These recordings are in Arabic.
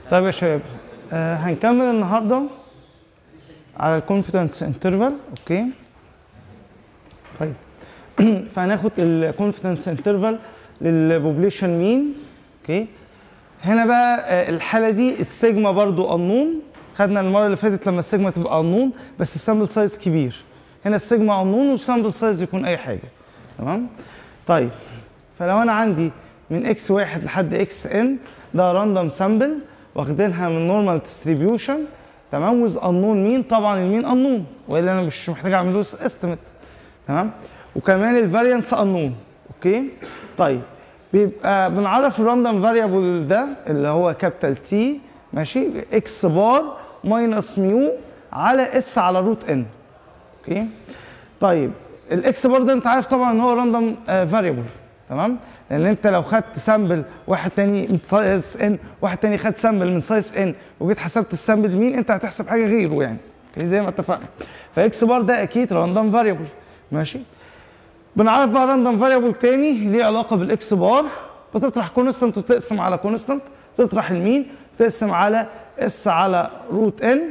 طيب يا شباب، هنكمل النهارده على الكونفيدنس انترفال. اوكي طيب فهناخد الكونفيدنس انترفال للبوبليشن مين. اوكي هنا بقى الحاله دي السيجما برضو انون، خدنا المره اللي فاتت لما السيجما تبقى انون بس السامبل سايز كبير. هنا السيجما انون والسامبل سايز يكون اي حاجه. تمام. طيب فلو انا عندي من اكس واحد لحد اكس ان ده راندوم سامبل واخدينها من نورمال ديستريبيوشن. تمام. ويز انون مين، طبعا المين انون والا انا مش محتاج اعمل له استيميت. تمام. وكمان الفاريانس انون. اوكي طيب بيبقى بنعرف الراندوم فاريبل ده اللي هو كابيتال تي ماشي اكس بار ماينس ميو على اس على روت ان. اوكي طيب الاكس بار ده انت عارف طبعا ان هو راندوم فاريبل. تمام. لان انت لو خدت سامبل واحد تاني من سايز ان واحد تاني خد سامبل من سايز ان وجيت حسبت السامبل مين انت هتحسب حاجه غيره يعني. اوكي زي ما اتفقنا. فاكس بار ده اكيد راندوم فاريبل. ماشي. بنعرف بقى راندوم فاريبل تاني ليه علاقه بالاكس بار، بتطرح كونستنت وتقسم على كونستنت، تطرح المين تقسم على اس على روت ان.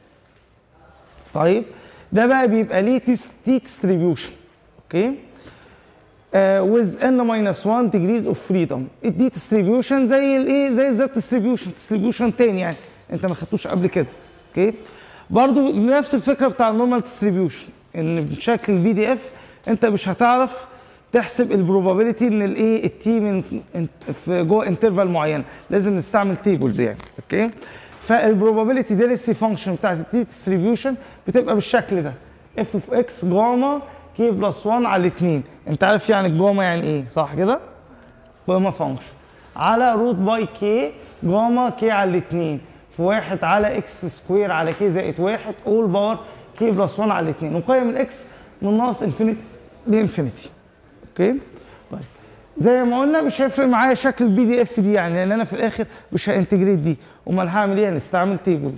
طيب ده بقى بيبقى ليه تي ديستريبيوشن. اوكي with n minus 1 degrees of freedom. الدي ديستريبيوشن زي الايه، زي الزد ديستريبيوشن تاني يعني انت ما خدتوش قبل كده. اوكي برضو نفس الفكره بتاع النورمال ديستريبيوشن ان بشكل البي دي اف انت مش هتعرف تحسب البروبابيلتي ان الايه التي من في جوه انترفال معين، لازم نستعمل تيبلز يعني. اوكي فالبروبابيلتي دينستي فانكشن بتاعت التي ديستريبيوشن بتبقى بالشكل ده اف اوف اكس جاما كي بلس 1 على 2. انت عارف يعني الجاما يعني ايه صح كده؟ جاما فانكشن على روت باي كي جاما كي على 2 في 1 على اكس سكوير على كي زائد 1 اول باور كي بلس 1 على 2 وقيم الاكس من ناقص انفينيتي لانفينيتي. اوكي طيب زي ما قلنا مش هيفرق معايا شكل البي دي اف دي يعني لان انا في الاخر مش هانتجريت دي. امال هعمل ايه؟ هنستعمل تيبلز.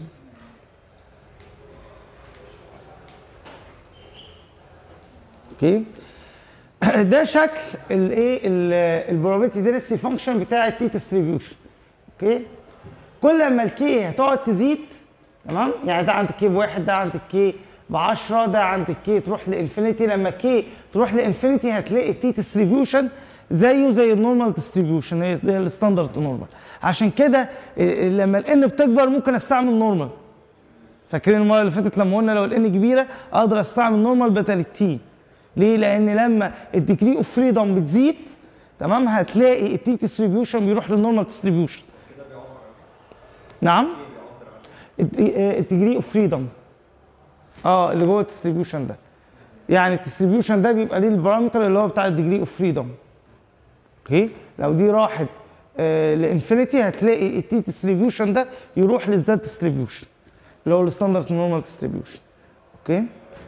اوكي ده شكل الايه البروبابيلتي دينستي فانكشن بتاع التي ديستريبيوشن. اوكي كل ما الكي هتقعد تزيد تمام يعني ده عند الكي بواحد ده عند الكي ب 10 ده عند الكي تروح لانفينيتي. لما الكي تروح لانفينيتي هتلاقي التي ديستريبيوشن زيه زي النورمال ديستريبيوشن هي زي الستاندرد نورمال. عشان كده لما الان بتكبر ممكن استعمل نورمال. فاكرين المره اللي فاتت لما قلنا لو الان كبيره اقدر استعمل نورمال بدل التي. ليه؟ لان لما الديجري اوف فريدم بتزيد تمام هتلاقي التي ديستريبيوشن بيروح للنورمال ديستريبيوشن. كده بيعبر نعم الديجري اوف فريدم اللي جوه الديستريبيوشن ده يعني الديستريبيوشن ده بيبقى ليه البارامتر اللي هو بتاع الديجري اوف فريدم. اوكي لو دي راحت لانفينيتي هتلاقي التي ديستريبيوشن ده يروح للزد ديستريبيوشن اللي هو الستاندرد نورمال ديستريبيوشن. اوكي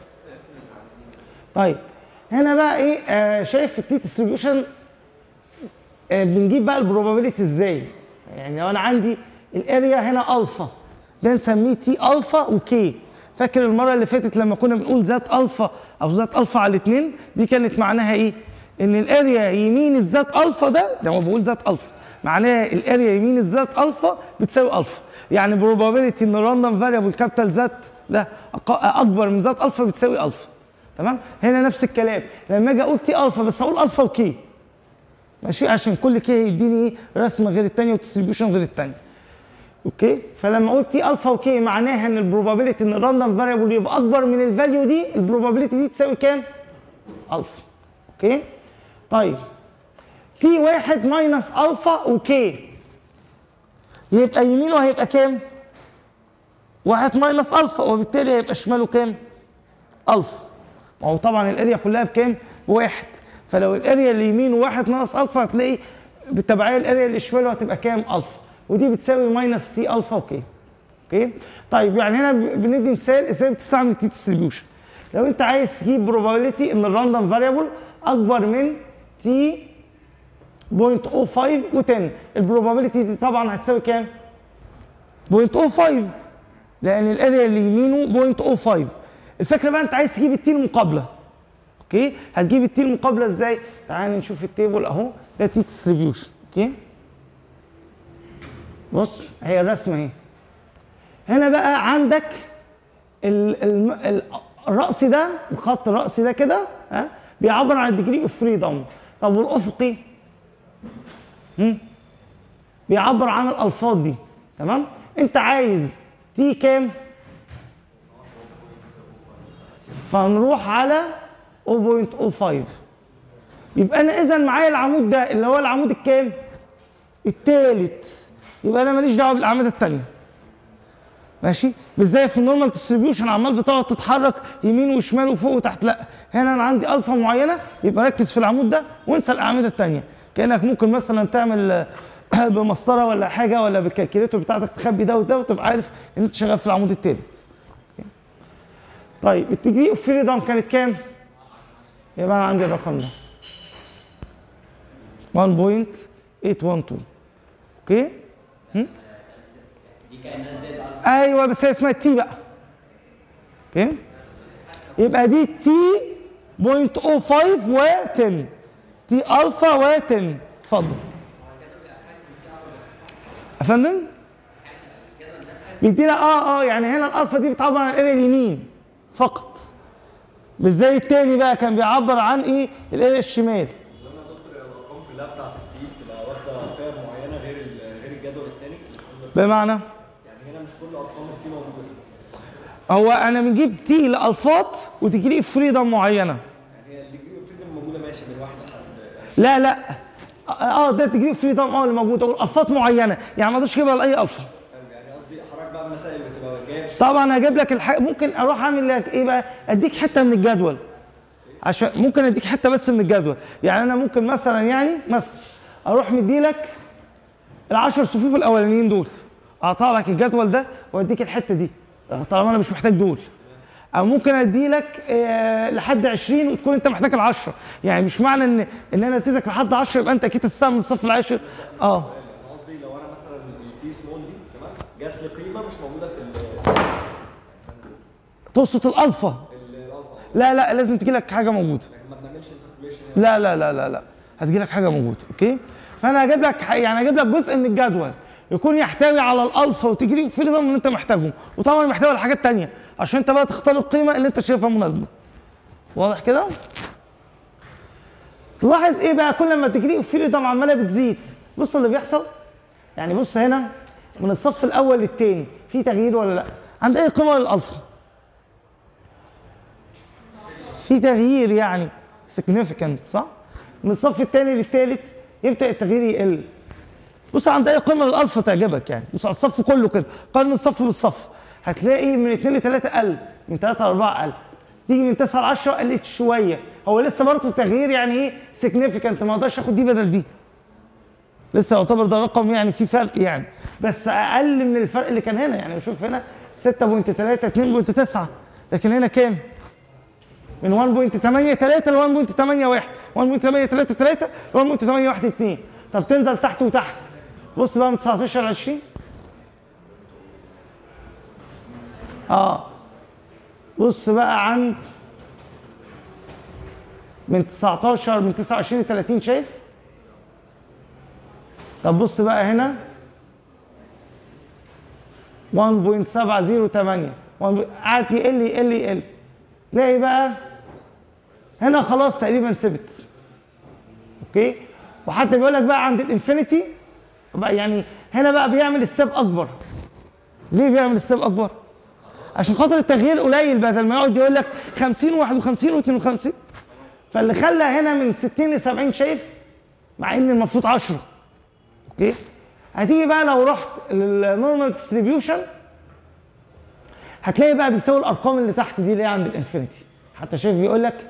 طيب هنا بقى ايه شايف التي ديستريبيوشن بنجيب بقى البروبابيلتي ازاي؟ يعني لو انا عندي الاريا هنا الفا ده نسميه تي الفا وكي. فاكر المره اللي فاتت لما كنا بنقول ذات الفا او ذات الفا على 2 دي كانت معناها ايه؟ ان الاريا يمين الذات الفا ده لما بقول ذات الفا معناها الاريا يمين الذات الفا بتساوي الفا. يعني بروبابيلتي ان الراندوم فاريبل كابيتال ذات ده اكبر من ذات الفا بتساوي الفا. تمام. هنا نفس الكلام لما اجي اقول تي الفا بس اقول الفا وكي ماشي عشان كل كي هيديني ايه رسمه غير الثانيه وديستريبيوشن غير الثانيه. اوكي فلما اقول تي الفا وكي معناها ان البروبابيلتي ان الراندوم فاريبل يبقى اكبر من الفاليو دي البروبابيلتي دي تساوي كام؟ الفا. اوكي طيب تي واحد ماينس الفا وكي يبقى يمينه هيبقى كام؟ 1 ماينس الفا وبالتالي هيبقى شماله كام؟ الفا. وهو طبعا الاريا كلها بكام؟ بواحد. فلو الاريا اللي يمينه 1 ناقص الفا هتلاقي بالتبعيه الاريا اللي شماله هتبقى كام؟ الفا. ودي بتساوي ماينس تي الفا وكي. اوكي طيب يعني هنا بندي مثال ازاي بتستعمل التي ديستريبيوشن. لو انت عايز تجيب بروبابيلتي ان الراندوم فاريبل اكبر من تي 0.05 و10 البروبابيلتي دي طبعا هتساوي كام؟ 0.05 لان الاريا اللي يمينه 0.05. الفكره بقى انت عايز تجيب التي المقابله. اوكي هتجيب التي المقابله ازاي؟ تعال نشوف التيبل اهو ده تي ديستريبيوشن. اوكي بص هي الرسمه اهي. هنا بقى عندك الرأسي ده، الخط الرأسي ده كده ها بيعبر عن الديجري اوف فريدم. طب والافقي بيعبر عن الالفاظ دي. تمام؟ انت عايز تي كام؟ فنروح على 0.05. يبقى انا اذا معايا العمود ده اللي هو العمود الكام؟ التالت. يبقى انا ماليش دعوه بالاعمده الثانيه. ماشي؟ مش زي في النورمال ديستريبيوشن عمال بتقعد تتحرك يمين وشمال وفوق وتحت، لا، هنا انا عندي الفا معينه، يبقى ركز في العمود ده وانسى الاعمده الثانيه. كانك ممكن مثلا تعمل بمسطره ولا حاجه ولا بالكالكوليتور بتاعتك تخبي ده وده وتبقى عارف ان انت شغال في العمود الثالث. طيب الديجري اوف فريدم كانت كام؟ يبقى انا عندي الرقم ده 1.812. اوكي؟ دي كانها زائد ايوه بس هي اسمها تي بقى. اوكي؟ يبقى دي تي 0.05 و10 تي الفا و10. اتفضل. يا فندم؟ بيدينا يعني هنا الالفا دي بتعبر عن الاريا اليمين فقط. مش زي التاني بقى كان بيعبر عن ايه؟ الاريا الشمال. لما يا دكتور الارقام كلها بتاعت التي بتبقى واخده بير معينه غير الجدول الثاني. بمعنى؟ يعني هنا مش كل ارقام التي موجوده. هو انا بنجيب تي لالفات وتجري فريدم معينه. يعني هي الديجري اوف فريدم موجوده ماشي من واحده لحد. لا ده تجري فريدم اللي موجوده والالفات معينه، يعني ما اقدرش اجيبها لاي الفا. يعني قصدي حضرتك بقى المسائل بتبقى جايه طبعا هجيب لك ممكن اروح اعمل لك ايه بقى؟ اديك حته من الجدول. عشان ممكن اديك حته بس من الجدول، يعني انا ممكن مثلا اروح مديلك ال10 صفوف الاولانيين دول، اقطع لك الجدول ده واديك الحته دي طالما انا مش محتاج دول. او ممكن اديلك لحد 20 وتكون انت محتاج ال10. يعني مش معنى ان انا اديتك لحد 10 يبقى انت اكيد تستعمل الصف العاشر. انا قصدي لو انا مثلا التي سمول دي تمام جات لي قيمه مش موجوده في تقصد الالفا. لا لازم تجي لك حاجه موجوده. ما بنعملش انتربوليشن. لا هتجي لك حاجه موجوده. اوكي؟ فانا هجيب لك جزء من الجدول يكون يحتوي على الالفا وتجري فريدم اللي انت محتاجهم، وطبعا محتوي على حاجات ثانيه عشان انت بقى تختار القيمه اللي انت شايفها مناسبه. واضح كده؟ تلاحظ ايه بقى؟ كل ما تجري فريدم عماله بتزيد. بص اللي بيحصل، يعني بص هنا من الصف الاول للثاني في تغيير ولا لا؟ عند اي قيمه للالفا في تغيير، يعني significant، صح؟ من الصف الثاني للثالث يبدا التغيير يقل. بص عند اي قيمه للالفا تعجبك، يعني بص على الصف كله كده، قارن الصف بالصف، هتلاقي من 2 ل 3 قل، من 3 ل 4 قل، تيجي من 9 ل 10 قلت شويه. هو لسه برضه التغيير يعني ايه؟ significant، ما اقدرش اخد دي بدل دي. لسه يعتبر ده رقم يعني في فرق يعني، بس اقل من الفرق اللي كان هنا. يعني بشوف هنا 6.3 2.9، لكن هنا كام؟ من 1.83 ل 1.81 1.833 ل 1.812. طب تنزل تحت وتحت، بص بقى من 19 ل 20. بص بقى عند من 19 من 29 ل 30، شايف؟ طب بص بقى هنا 1.708 قعد يقل تلاقي بقى هنا خلاص تقريبا ثبت. اوكي؟ وحتى بيقول لك بقى عند الانفينيتي بقى، يعني هنا بقى بيعمل ستيب اكبر. ليه بيعمل ستيب اكبر؟ عشان خاطر التغيير قليل، بدل ما يقعد يقول لك 50 51 و52، فاللي خلى هنا من 60 ل 70، شايف؟ مع ان المفروض 10. اوكي؟ هتيجي بقى لو رحت للنورمال ديستريبيوشن هتلاقي بقى بيساوي الارقام اللي تحت دي اللي هي عند الانفينيتي. حتى شايف بيقول لك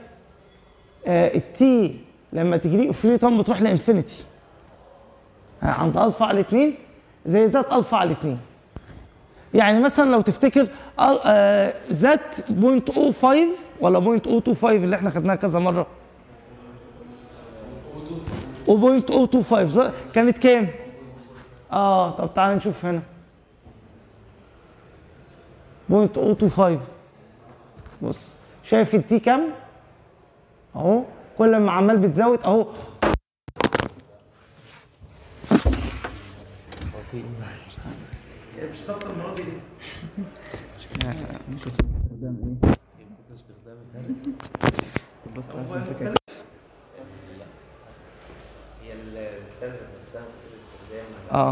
التي لما تجري فريدم بتروح لانفينيتي عند الفا على 2 زي ذات الفا على 2. يعني مثلا لو تفتكر ذات 0.05 ولا 0.025 اللي احنا خدناها كذا مره، و0.025 كانت كام؟ طب تعالى نشوف هنا 0.025. بص شايف التي كام؟ اهو كل ما عمال بتزود اهو. مش ثابته المره دي ليه؟ ممكن استخدام ايه؟ كنت استخدام الثالث. طب بس تعالى تمسكها. هي الستانزة نفسها كتب استخدام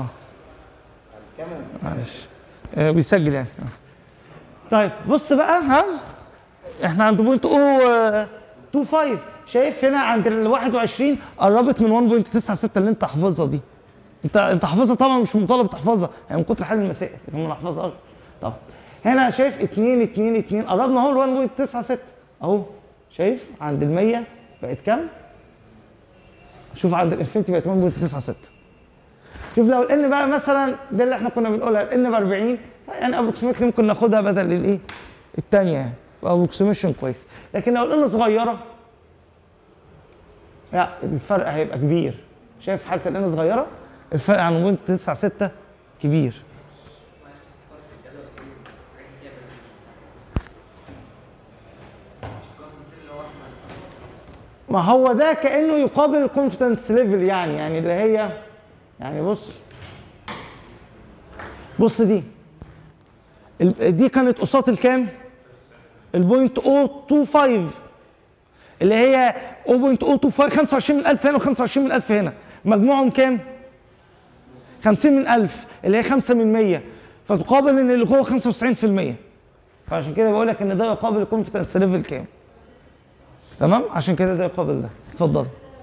كمان معلش بيسجل يعني. طيب بص بقى، ها احنا عند بوينت 25. شايف هنا عند ال 21 قربت من 1.96 اللي انت حافظها دي. انت حافظها طبعا، مش مطالب تحفظها يعني من كتر حل المسائل، لكن انا حافظها. طب هنا شايف 2 2 2 قربنا اهو ل 1.96 اهو. شايف عند ال 100 بقت كام؟ شوف عند الانفينيتي بقت 1.96. شوف لو الان بقى مثلا ده اللي احنا كنا بنقولها، الان ب 40 يعني ابروكسيميتلي ممكن ناخدها بدل الايه؟ الثانيه يعني، ابروكسيميشن كويس. لكن لو الان صغيره لا الفرق هيبقى كبير. شايف حاله الان صغيره الفرق عن 1.96 كبير. ما هو ده كانه يقابل الكونفدنس ليفل يعني اللي هي يعني بص دي كانت قصاد الكام؟ البوينت 025 اللي هي 0.025 25 من 1000 هنا و25 من 1000 هنا، مجموعهم كام؟ 50 من 1000 اللي هي 5 من 100، فتقابل ان اللي جوه 95%. فعشان كده بقول لك ان ده يقابل الكونفدنس ليفل كام؟ تمام؟ عشان كده ده يقابل ده. اتفضل.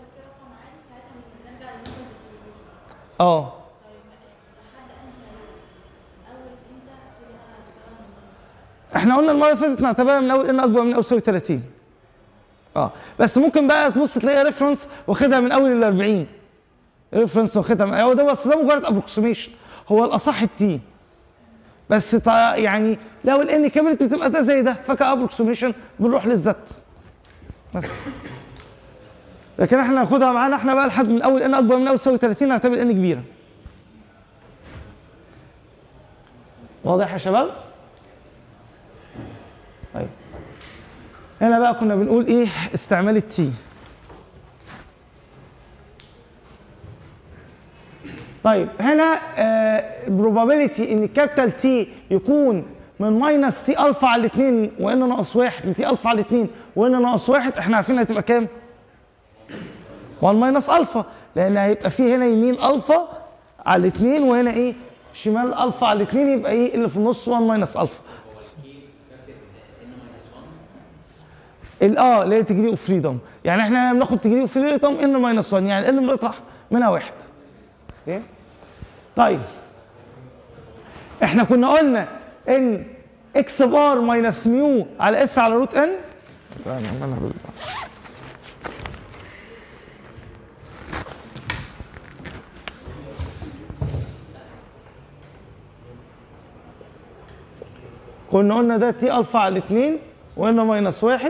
احنا قلنا المره اللي فاتت نعتبرها من اول ان اكبر من او يساوي 30. بس ممكن بقى تبص تلاقي ريفرنس واخدها من اول ال 40. ريفرنس واخدها من هو ده، بس ده مجرد ابروكسيميشن، هو الاصح التي. بس يعني لو الان كبرت بتبقى ده زي ده، فكابروكسيميشن بنروح للزت بس. لكن احنا ناخدها معانا احنا بقى لحد من اول ان اكبر من او يساوي 30 نعتبر ان كبيره. واضح يا شباب؟ طيب هنا بقى كنا بنقول ايه؟ استعمال التي. طيب هنا probability ان الكابيتال تي يكون من ماينس تي الفا على 2 وان ناقص 1 لتي الفا على 2 وان ناقص 1، احنا عارفين هتبقى كام؟ 1 ماينس الفا، لان هيبقى فيه هنا يمين الفا على 2 وهنا ايه؟ شمال الفا على 2، يبقى ايه اللي في النص 1 ماينس الفا. اللي هي تجري اوف فريدم، يعني احنا بناخد تجري اوف فريدم ان ماينس 1، يعني ان بنطرح منها 1. اوكي؟ طيب احنا كنا قلنا ان اكس بار ماينس ميو على اس على روت ان. كنا قلنا ده تي الفا على 2 وان ماينس 1.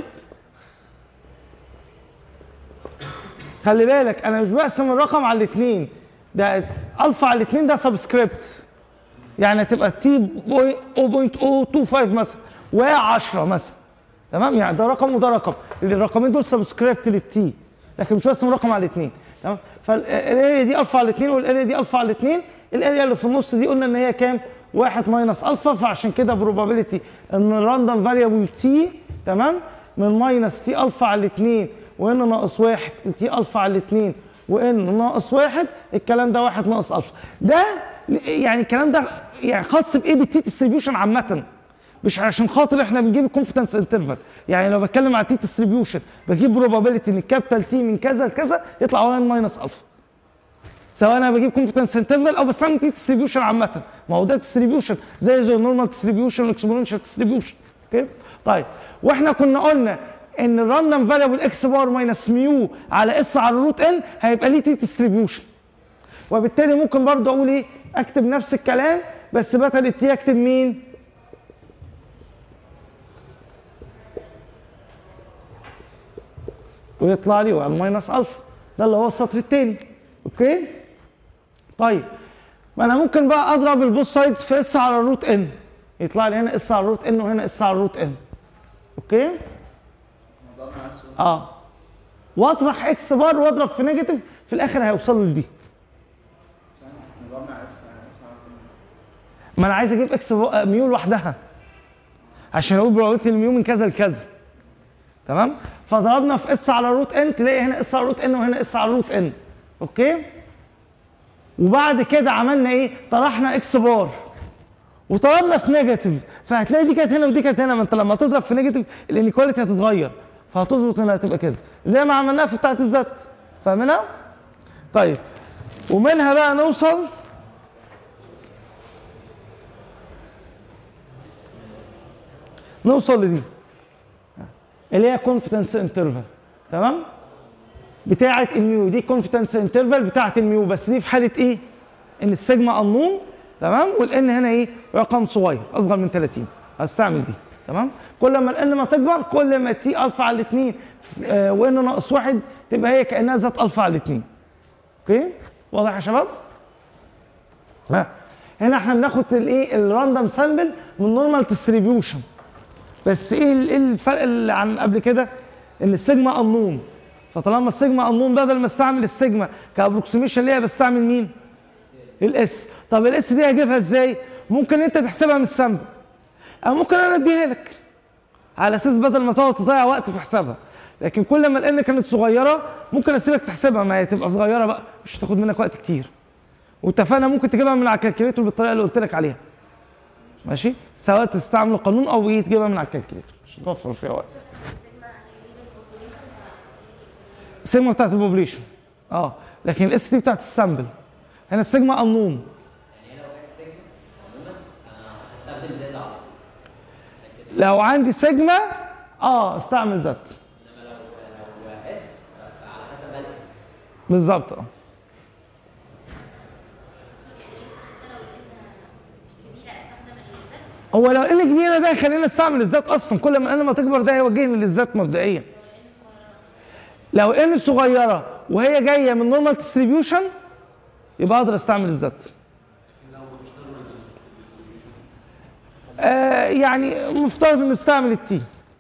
خلي بالك انا مش بقسم الرقم على 2، ده الفا على 2 ده سبسكريبت، يعني هتبقى تي 0.025 مثلا و10 مثلا. تمام؟ يعني ده رقم وده رقم، الرقمين دول سبسكريبت للتي، لكن مش بقسم الرقم على 2. تمام؟ فالاريا دي الفا على 2 والاريا دي الفا على 2، الاريا اللي في النص دي قلنا ان هي كام؟ 1 ماينس الفا، فعشان كده probability ان الراندوم فاريبل تي تمام من ماينس تي الفا على 2 وان ناقص 1 تي الفا على 2 وان ناقص 1، الكلام ده 1 ناقص الفا. ده يعني الكلام ده يعني خاص بايه؟ بالتي ديستريبيوشن عامه، مش عشان خاطر احنا بنجيب الكونفدنس انترفال. يعني لو بتكلم على التي ديستريبيوشن بجيب probability ان الكابيتال تي من كذا لكذا يطلع 1 ماينس الفا، سواء انا بجيب كونفدنس انترفال او بستعمل تي ديستريبيوشن عامه. ما هو ده ديستريبيوشن زي النورمال ديستريبيوشن والاكسبوننشال ديستريبيوشن. اوكي؟ طيب واحنا كنا قلنا ان الراندوم فاريبل اكس بار ماينس ميو على اس على روت ان هيبقى ليه تي ديستريبيوشن، وبالتالي ممكن برضه اقول ايه؟ اكتب نفس الكلام بس بدل التي اكتب مين؟ ويطلع لي 1 ماينس الفا، ده اللي هو السطر الثاني. اوكي؟ طيب ما انا ممكن بقى اضرب البوث سايدز في اس على الروت ان، يطلع لي هنا اس على الروت ان وهنا اس على الروت ان. اوكي؟ واطرح اكس بار واضرب في نيجاتيف، في الاخر هيوصل لي دي. ما انا عايز اجيب اكس ميو لوحدها عشان اقول بروبابيلتي الميو من كذا لكذا. تمام؟ فضربنا في اس على روت ان، تلاقي هنا اس على روت ان وهنا اس على روت ان. اوكي؟ وبعد كده عملنا ايه؟ طرحنا اكس بار وطلبنا في نيجاتيف، فهتلاقي دي كانت هنا ودي كانت هنا، ما انت لما تضرب في نيجاتيف الانيكواليتي هتتغير، فهتظبط هنا هتبقى كده زي ما عملناها في بتاعت الذات. فاهمينها؟ طيب ومنها بقى نوصل لدي اللي هي كونفيدنس انترفال. تمام؟ بتاعه الميو، دي كونفيدنس انترفال بتاعه الميو، بس دي في حاله ايه؟ ان السيجما انون. تمام؟ والان هنا ايه؟ رقم صغير اصغر من 30. هستعمل دي. تمام؟ كل ما الان ما تكبر كل ما تي الفا على الاثنين وان ناقص واحد تبقى هي كانها ذات الفا على الاثنين. اوكي؟ واضح يا شباب؟ ها هنا احنا بناخد الايه؟ الراندوم سامبل من نورمال ديستريبيوشن. بس ايه الفرق اللي عن قبل كده؟ ان السيجما انون، فطالما السيجما انون بدل ما استعمل السيجما كابروكسيميشن ليها بستعمل مين؟ الاس. طب الاس دي هجيبها ازاي؟ ممكن انت تحسبها من السامبل او ممكن انا اديها لك على اساس بدل ما تقعد تضيع وقت في حسابها. لكن كل ما الان كانت صغيره ممكن اسيبك تحسبها، ما هي تبقى صغيره بقى مش هتاخد منك وقت كتير. واتفقنا ممكن تجيبها من على الكالكوليتور بالطريقه اللي قلت لك عليها. ماشي؟ سواء تستعمل القانون او ايه تجيبها من على الكالكوليتور عشان توفر فيها وقت. السيجما بتاعت البوبليشن لكن الاس دي بتاعت السامبل. هنا السيجما انون. يعني لو كانت سيجما عموما هستخدم زد على طول. لو عندي سيجما استعمل زد. انما لو اس على حسب بقى بالظبط. هو لو ان كبيره ده يخلينا نستعمل الذات اصلا، كل ما ان ما تكبر ده هيوجهني للذات مبدئيا. لو ان صغيره وهي جايه من نورمال ديستريبيوشن يبقى اقدر استعمل الذات. يعني مفترض ان نستعمل التي.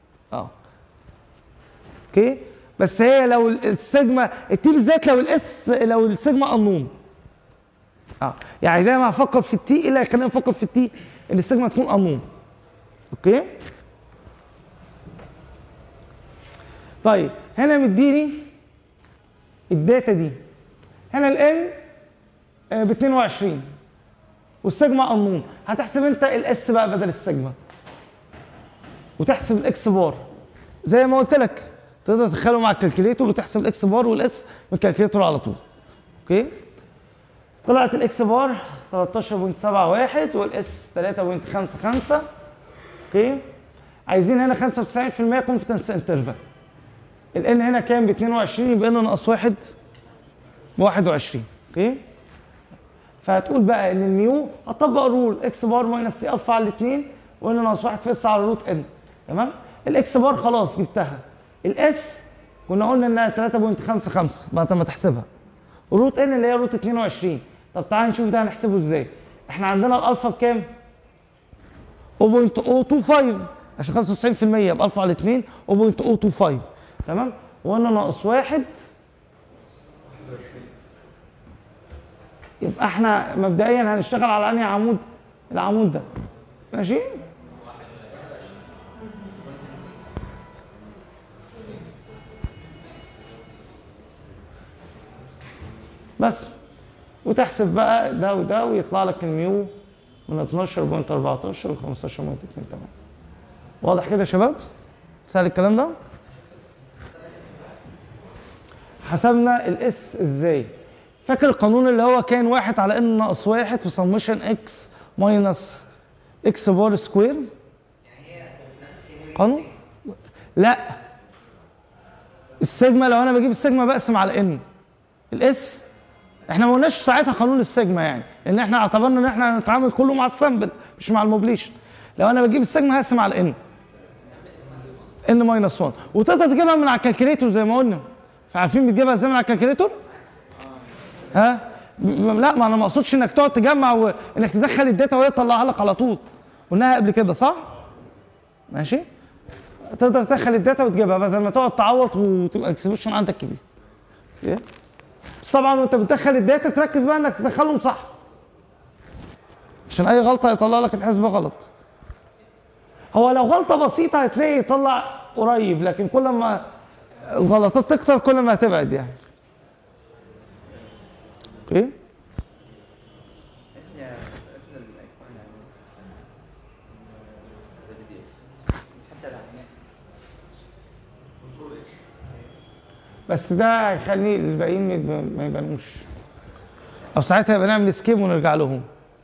اوكي؟ بس هي لو السيجما التي بالذات لو السيجما انون. يعني دايما هفكر في التي، ايه اللي هيخليني افكر في التي؟ ان السيجما تكون انون. اوكي؟ طيب هنا مديني الداتا دي. هنا الان ب 22 والسيجما انون. هتحسب انت الاس بقى بدل السيجما وتحسب الاكس بار زي ما قلت لك، تقدر تدخله مع الكالكوليتور وتحسب الاكس بار والاس من الكالكوليتور على طول. اوكي؟ طلعت الاكس بار 13.71 والاس 3.55. اوكي؟ عايزين هنا 95% كونفيدنس انترفال. الان هنا كام؟ ب 22 يبقى ان ناقص 1 ب 21. اوكي؟ فهتقول بقى ان الميو هتطبق الرول اكس بار ماينس سي الفا على الاثنين وان ناقص 1 في اس على روت ان. تمام؟ الاكس بار خلاص جبتها. الاس كنا قلنا انها 3.55 بعد ما تحسبها. روت ان اللي هي روت 22. طب تعالى نشوف ده هنحسبه ازاي. احنا عندنا الالفا بكام؟ 0.025 عشان 95% يبقى الفا على 2 0.025. تمام؟ وقلنا ناقص 1 يبقى احنا مبدئيا هنشتغل على انهي عمود؟ العمود ده. ماشي؟ بس وتحسب بقى ده وده ويطلع لك الميو من 12.14 ل 15.28. واضح كده يا شباب؟ سهل الكلام ده؟ حسبنا الاس ازاي؟ فاكر القانون اللي هو كان 1 على ان ناقص 1 في سمشن اكس ماينس اكس بار سكوير؟ يعني هي نفس قانون؟ لا، السيجما لو انا بجيب السيجما بقسم على ان. الاس احنا ما قلناش ساعتها قانون السيجما، يعني لان احنا اعتبرنا ان احنا هنتعامل كله مع السامبل مش مع الموبليشن. لو انا بجيب السيجما هقسم على ان ماينس 1 وتقدر تجيبها من على الكالكوليتور زي ما قلنا. فعارفين بتجيبها ازاي من على الكالكوليتور؟ لا ما انا ما اقصدش انك تقعد تجمع وانك تدخل الداتا وهي تطلعها لك على طول. قلناها قبل كده صح؟ ماشي؟ تقدر تدخل الداتا وتجيبها بدل ما تقعد تعوض وتبقى الاكسبشن عندك كبير. ايه؟ بس طبعا وانت بتدخل الداتا تركز بقى انك تدخلهم صح عشان اي غلطه يطلع لك الحسبه غلط. هو لو غلطه بسيطه هتلاقي يطلع قريب، لكن كل ما الغلطات تكتر كل ما هتبعد يعني. اوكي. بس ده هيخلي الباقيين ما يبانوش، او ساعتها يبقى نعمل سكيب ونرجع لهم.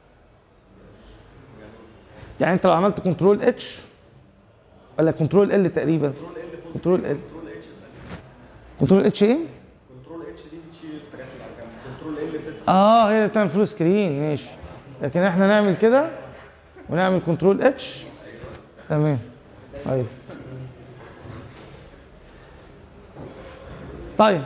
يعني انت لو عملت كنترول اتش ولا كنترول ال تقريبا، كنترول ال، كنترول اتش ايه؟ كنترول اتش دي بتشيل الحاجات اللي على جنب، كنترول ال بتفتح. هي اللي بتعمل فول سكرين، ماشي. لكن احنا نعمل كده ونعمل كنترول اتش. تمام كويس. طيب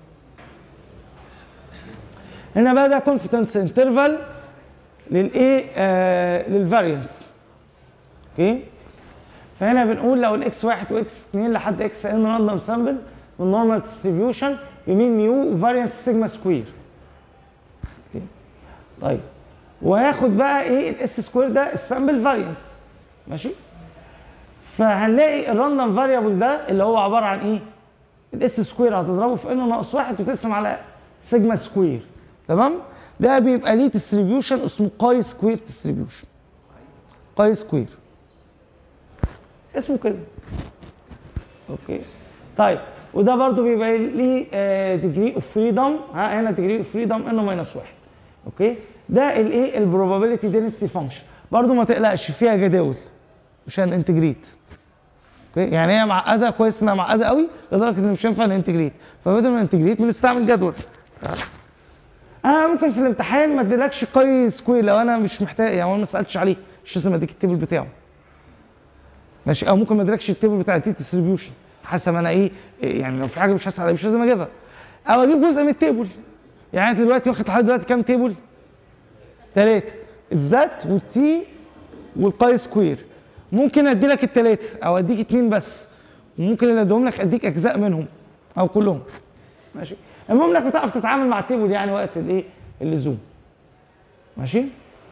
هنا بقى ده كونفيدنس انترفال للايه؟ للفارينس. اوكي. فهنا بنقول لو الاكس 1 واكس 2 لحد اكس ان راندوم سامبل من نورمال ديستريبيوشن بمين ميو فارينس سيجما سكوير. اوكي. طيب وهياخد بقى ايه الاس سكوير ده السامبل فارينس، ماشي. فهنلاقي الراندوم فاريبل ده اللي هو عباره عن ايه؟ الاس سكوير هتضربه في ان ناقص 1 وتقسم على سيجما سكوير. تمام؟ ده بيبقى ليه ديستريبيوشن اسمه قاي سكوير ديستريبيوشن. قاي سكوير اسمه كده. اوكي. طيب وده برضو بيبقى ليه ديجري اوف فريدم، هنا ديجري اوف فريدم انه ماينس 1. اوكي. ده الايه؟ البروبابيلتي دينسيتي فانكشن. برضو ما تقلقش فيها جداول مش هننتجريت. اوكي. يعني هي معقده، كويس انها معقده قوي لدرجه ان مش هينفع ننتجريت، فبدل ما ننتجريت بنستعمل جدول. انا ممكن في الامتحان ما اديلكش قاي سكوير لو انا مش محتاج، يعني ما سالتش عليه مش لازم اديك التيبل بتاعه، ماشي. او ممكن ما اديلكش التيبل بتاع التي ديستريبيوشن حسب انا ايه، يعني لو في حاجه مش هسال عليها مش لازم اجيبها، او اجيب جزء من التيبل. يعني انت دلوقتي واخد لحد دلوقتي كام تيبل؟ 3، الذات والتي والقاي سكوير. ممكن ادي لك الثلاثه او اديك 2 بس، وممكن اللي اديهم لك اديك اجزاء منهم او كلهم، ماشي. المهم انك بتعرف تتعامل مع التيبل يعني وقت الايه؟ اللزوم، ماشي.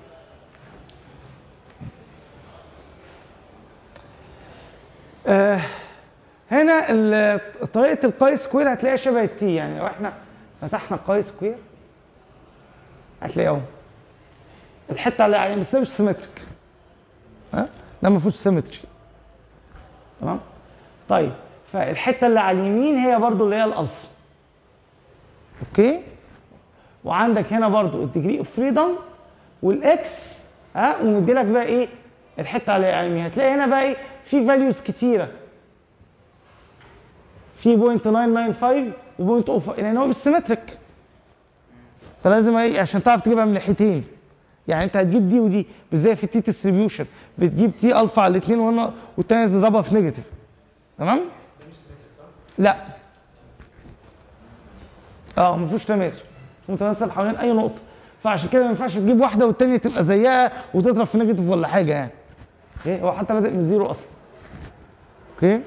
هنا طريقه القاي سكوير هتلاقيها شبه التي. يعني لو احنا فتحنا القاي سكوير هتلاقيه اهو الحته اللي يعني بس مش سيمتريك، ده ما فيهوش سيمتري. تمام. طيب فالحته اللي على اليمين هي برضو اللي هي الالفا. اوكي. وعندك هنا برضو الديجري اوف فريدم والاكس، ومدي لك بقى ايه الحته اللي على اليمين. هتلاقي هنا بقى ايه في فاليوز كتيره، في 0.995 و 0.05 لان هو بالسيمتريك، فلازم ايه عشان تعرف تجيبها من ناحيتين. يعني انت هتجيب دي ودي زي في التي ديستريبيوشن بتجيب تي الفا على الاثنين والثانيه تضربها في نيجاتيف. تمام؟ ده مش سيمتريك صح؟ لا. ما فيهوش تماثل، متماثل حوالين اي نقطه، فعشان كده ما ينفعش تجيب واحده والثانيه تبقى زيها وتضرب في نيجاتيف ولا حاجه يعني. اوكي. هو حتى بادئ من زيرو اصلا. اوكي.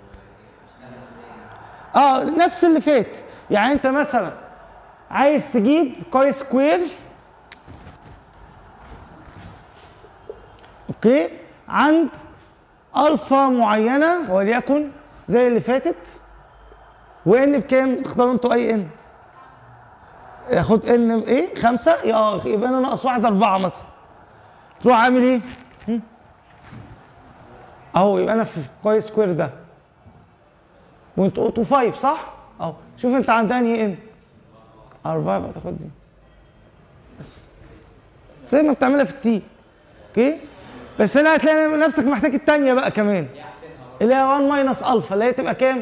نفس اللي فات. يعني انت مثلا عايز تجيب قاي سكوير، اوكي، عند الفا معينه وليكن زي اللي فاتت، وان بكام؟ اختاروا انتوا اي ان. ياخد ان بايه؟ 5، يبقى انا ناقص 1 4 مثلا. تروح عامل ايه؟ اهو يبقى انا في قاي سكوير ده وانت اوتو 5 صح؟ اهو شوف انت عند انهي ان 4 يبقى تاخد دي بس زي ما بتعملها في التي. اوكي. بس هنا هتلاقي نفسك محتاج الثانيه بقى كمان اللي هي 1 ماينس الفا اللي هي تبقى كام؟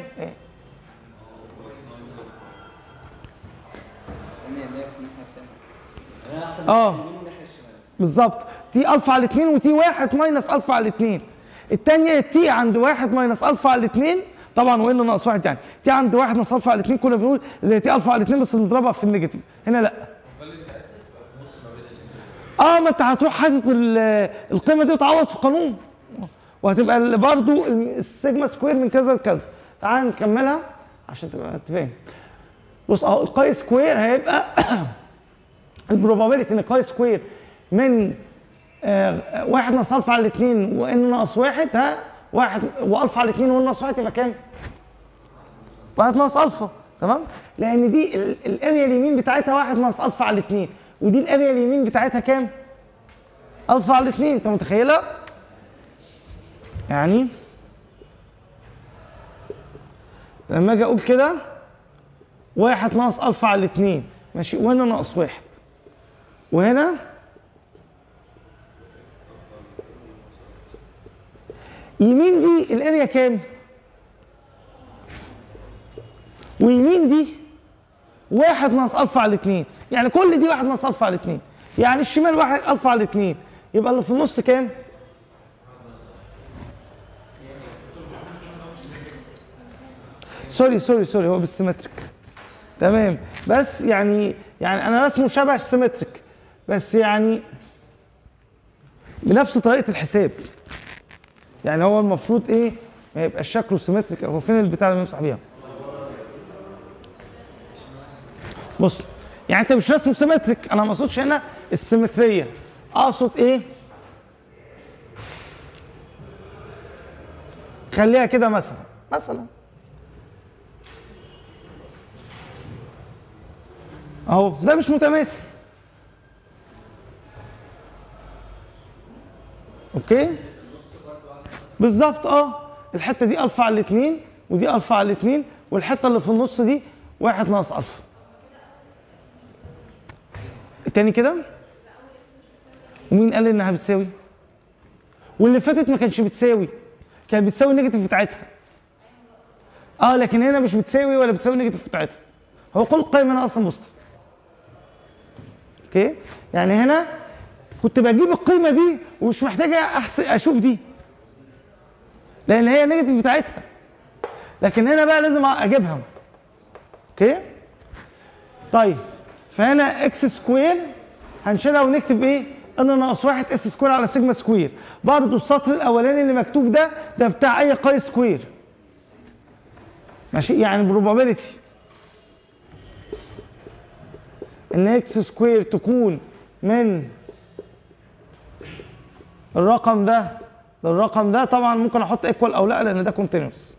بالظبط. تي الفا على 2 وتي 1 ماينس الفا على 2. الثانيه تي عند 1 ماينس الفا على 2 طبعا وان ناقص 1 يعني تي عند 1 ناقص الفا على 2 كنا بنقول زي تي الفا على 2 بس بنضربها في النيجاتيف. هنا لا. ما انت هتروح حاطط القيمه دي وتعوض في قانون وهتبقى برضو السيجما سكوير من كذا لكذا. تعال نكملها عشان تبقى تفهم. بص اهو القاي سكوير هيبقى البروبابيلتي ان القاي سكوير من 1 ناقص الفا على 2 وان ناقص 1 ها 1 والفا على 2 وان ناقص 1 يبقى كام؟ 1 ناقص الفا. تمام؟ لان دي الاريا اليمين بتاعتها 1 ناقص الفا على 2 ودي الاريا اليمين بتاعتها كام؟ الفا على 2. انت متخيلها؟ يعني لما اجي اقول كده 1 ناقص الفا على 2 ماشي وهنا ناقص 1 وهنا يمين دي الاريا كام؟ ويمين دي 1 ناقص الفا على 2 يعني كل دي 1 ناقص الفا على 2 يعني الشمال 1 الفا على 2 يبقى اللي في النص كام؟ سوري هو بالسيمتريك. تمام بس يعني انا رسمه شبه سيمتريك بس يعني بنفس طريقه الحساب. يعني هو المفروض ايه ما يبقاش شكله سيمتريك. هو فين البتاع اللي بنمسح بيها؟ بص يعني انت مش رسمه سيمتريك. انا ما اقصدش هنا السيمتريه اقصد ايه خليها كده مثلا اهو ده مش متماثل. اوكي بالظبط الحته دي الفا على 2 ودي الفا على 2 والحته اللي في النص دي 1 ناقص الفا. التاني كده ومين قال انها بتساوي؟ واللي فاتت ما كانش بتساوي كانت بتساوي النيجاتيف بتاعتها. لكن هنا مش بتساوي ولا بتساوي النيجاتيف بتاعتها. هو كل القيم هنا اصلا بوزيتيف. اوكي يعني هنا كنت بجيب القيمه دي ومش محتاجه اشوف دي لان هي النيجاتيف بتاعتها لكن هنا بقى لازم اجيبها. اوكي طيب فهنا اكس سكوير هنشيلها ونكتب ايه؟ ان ناقص 1 اس سكوير على سيجما سكوير. برضه السطر الاولاني اللي مكتوب ده بتاع اي قاي سكوير ماشي. يعني probability ان اكس سكوير تكون من الرقم ده للرقم ده. طبعا ممكن احط ايكوال او لا لان ده كونتينوس.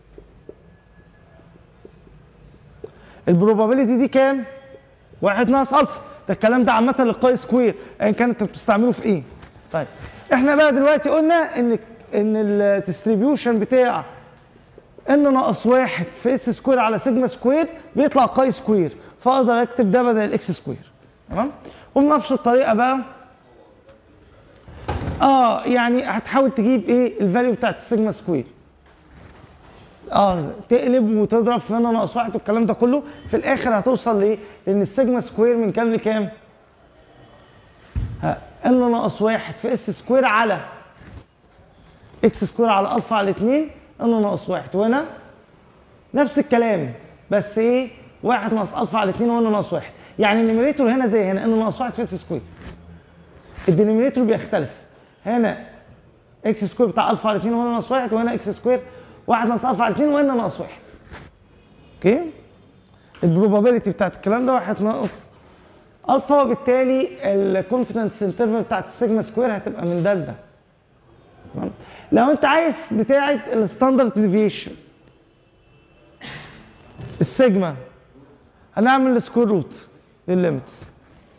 البروبابيلتي دي كام؟ 1 ناقص الفا. ده الكلام ده عامه للقاي سكوير ايا كان انت بتستعمله في ايه. طيب احنا بقى دلوقتي قلنا ان الديستريبيوشن بتاع ان ناقص 1 في اس سكوير على سيجما سكوير بيطلع قاي سكوير فاقدر اكتب ده بدل الاكس سكوير. تمام؟ وبنفس الطريقه بقى يعني هتحاول تجيب ايه الفاليو بتاعت السيجما سكوير. تقلب وتضرب في هنا ناقص 1 والكلام ده كله في الاخر هتوصل لايه؟ لان السيجما سكوير من كام لكام؟ ان ناقص 1 في اس سكوير على اكس سكوير على الفا على 2 ان ناقص 1 وهنا نفس الكلام بس ايه 1 ناقص الفا على 2 وان ناقص 1. يعني النيميريتور هنا زي هنا ان ناقص 1 في اس سكوير. الدينومينيتور بيختلف. هنا اكس سكوير بتاع الفا على 2 وان ناقص 1 وهنا اكس سكوير 1 ناقص الفا على 2 وان ناقص 1. اوكي؟ البروبابيلتي بتاعت الكلام ده 1 ناقص الفا وبالتالي الكونفدنس انترفال بتاعت السيجما سكوير هتبقى من ده لده. تمام؟ لو انت عايز بتاعت الستاندرد ديفيشن السيجما هنعمل السكوير روت للليميتس.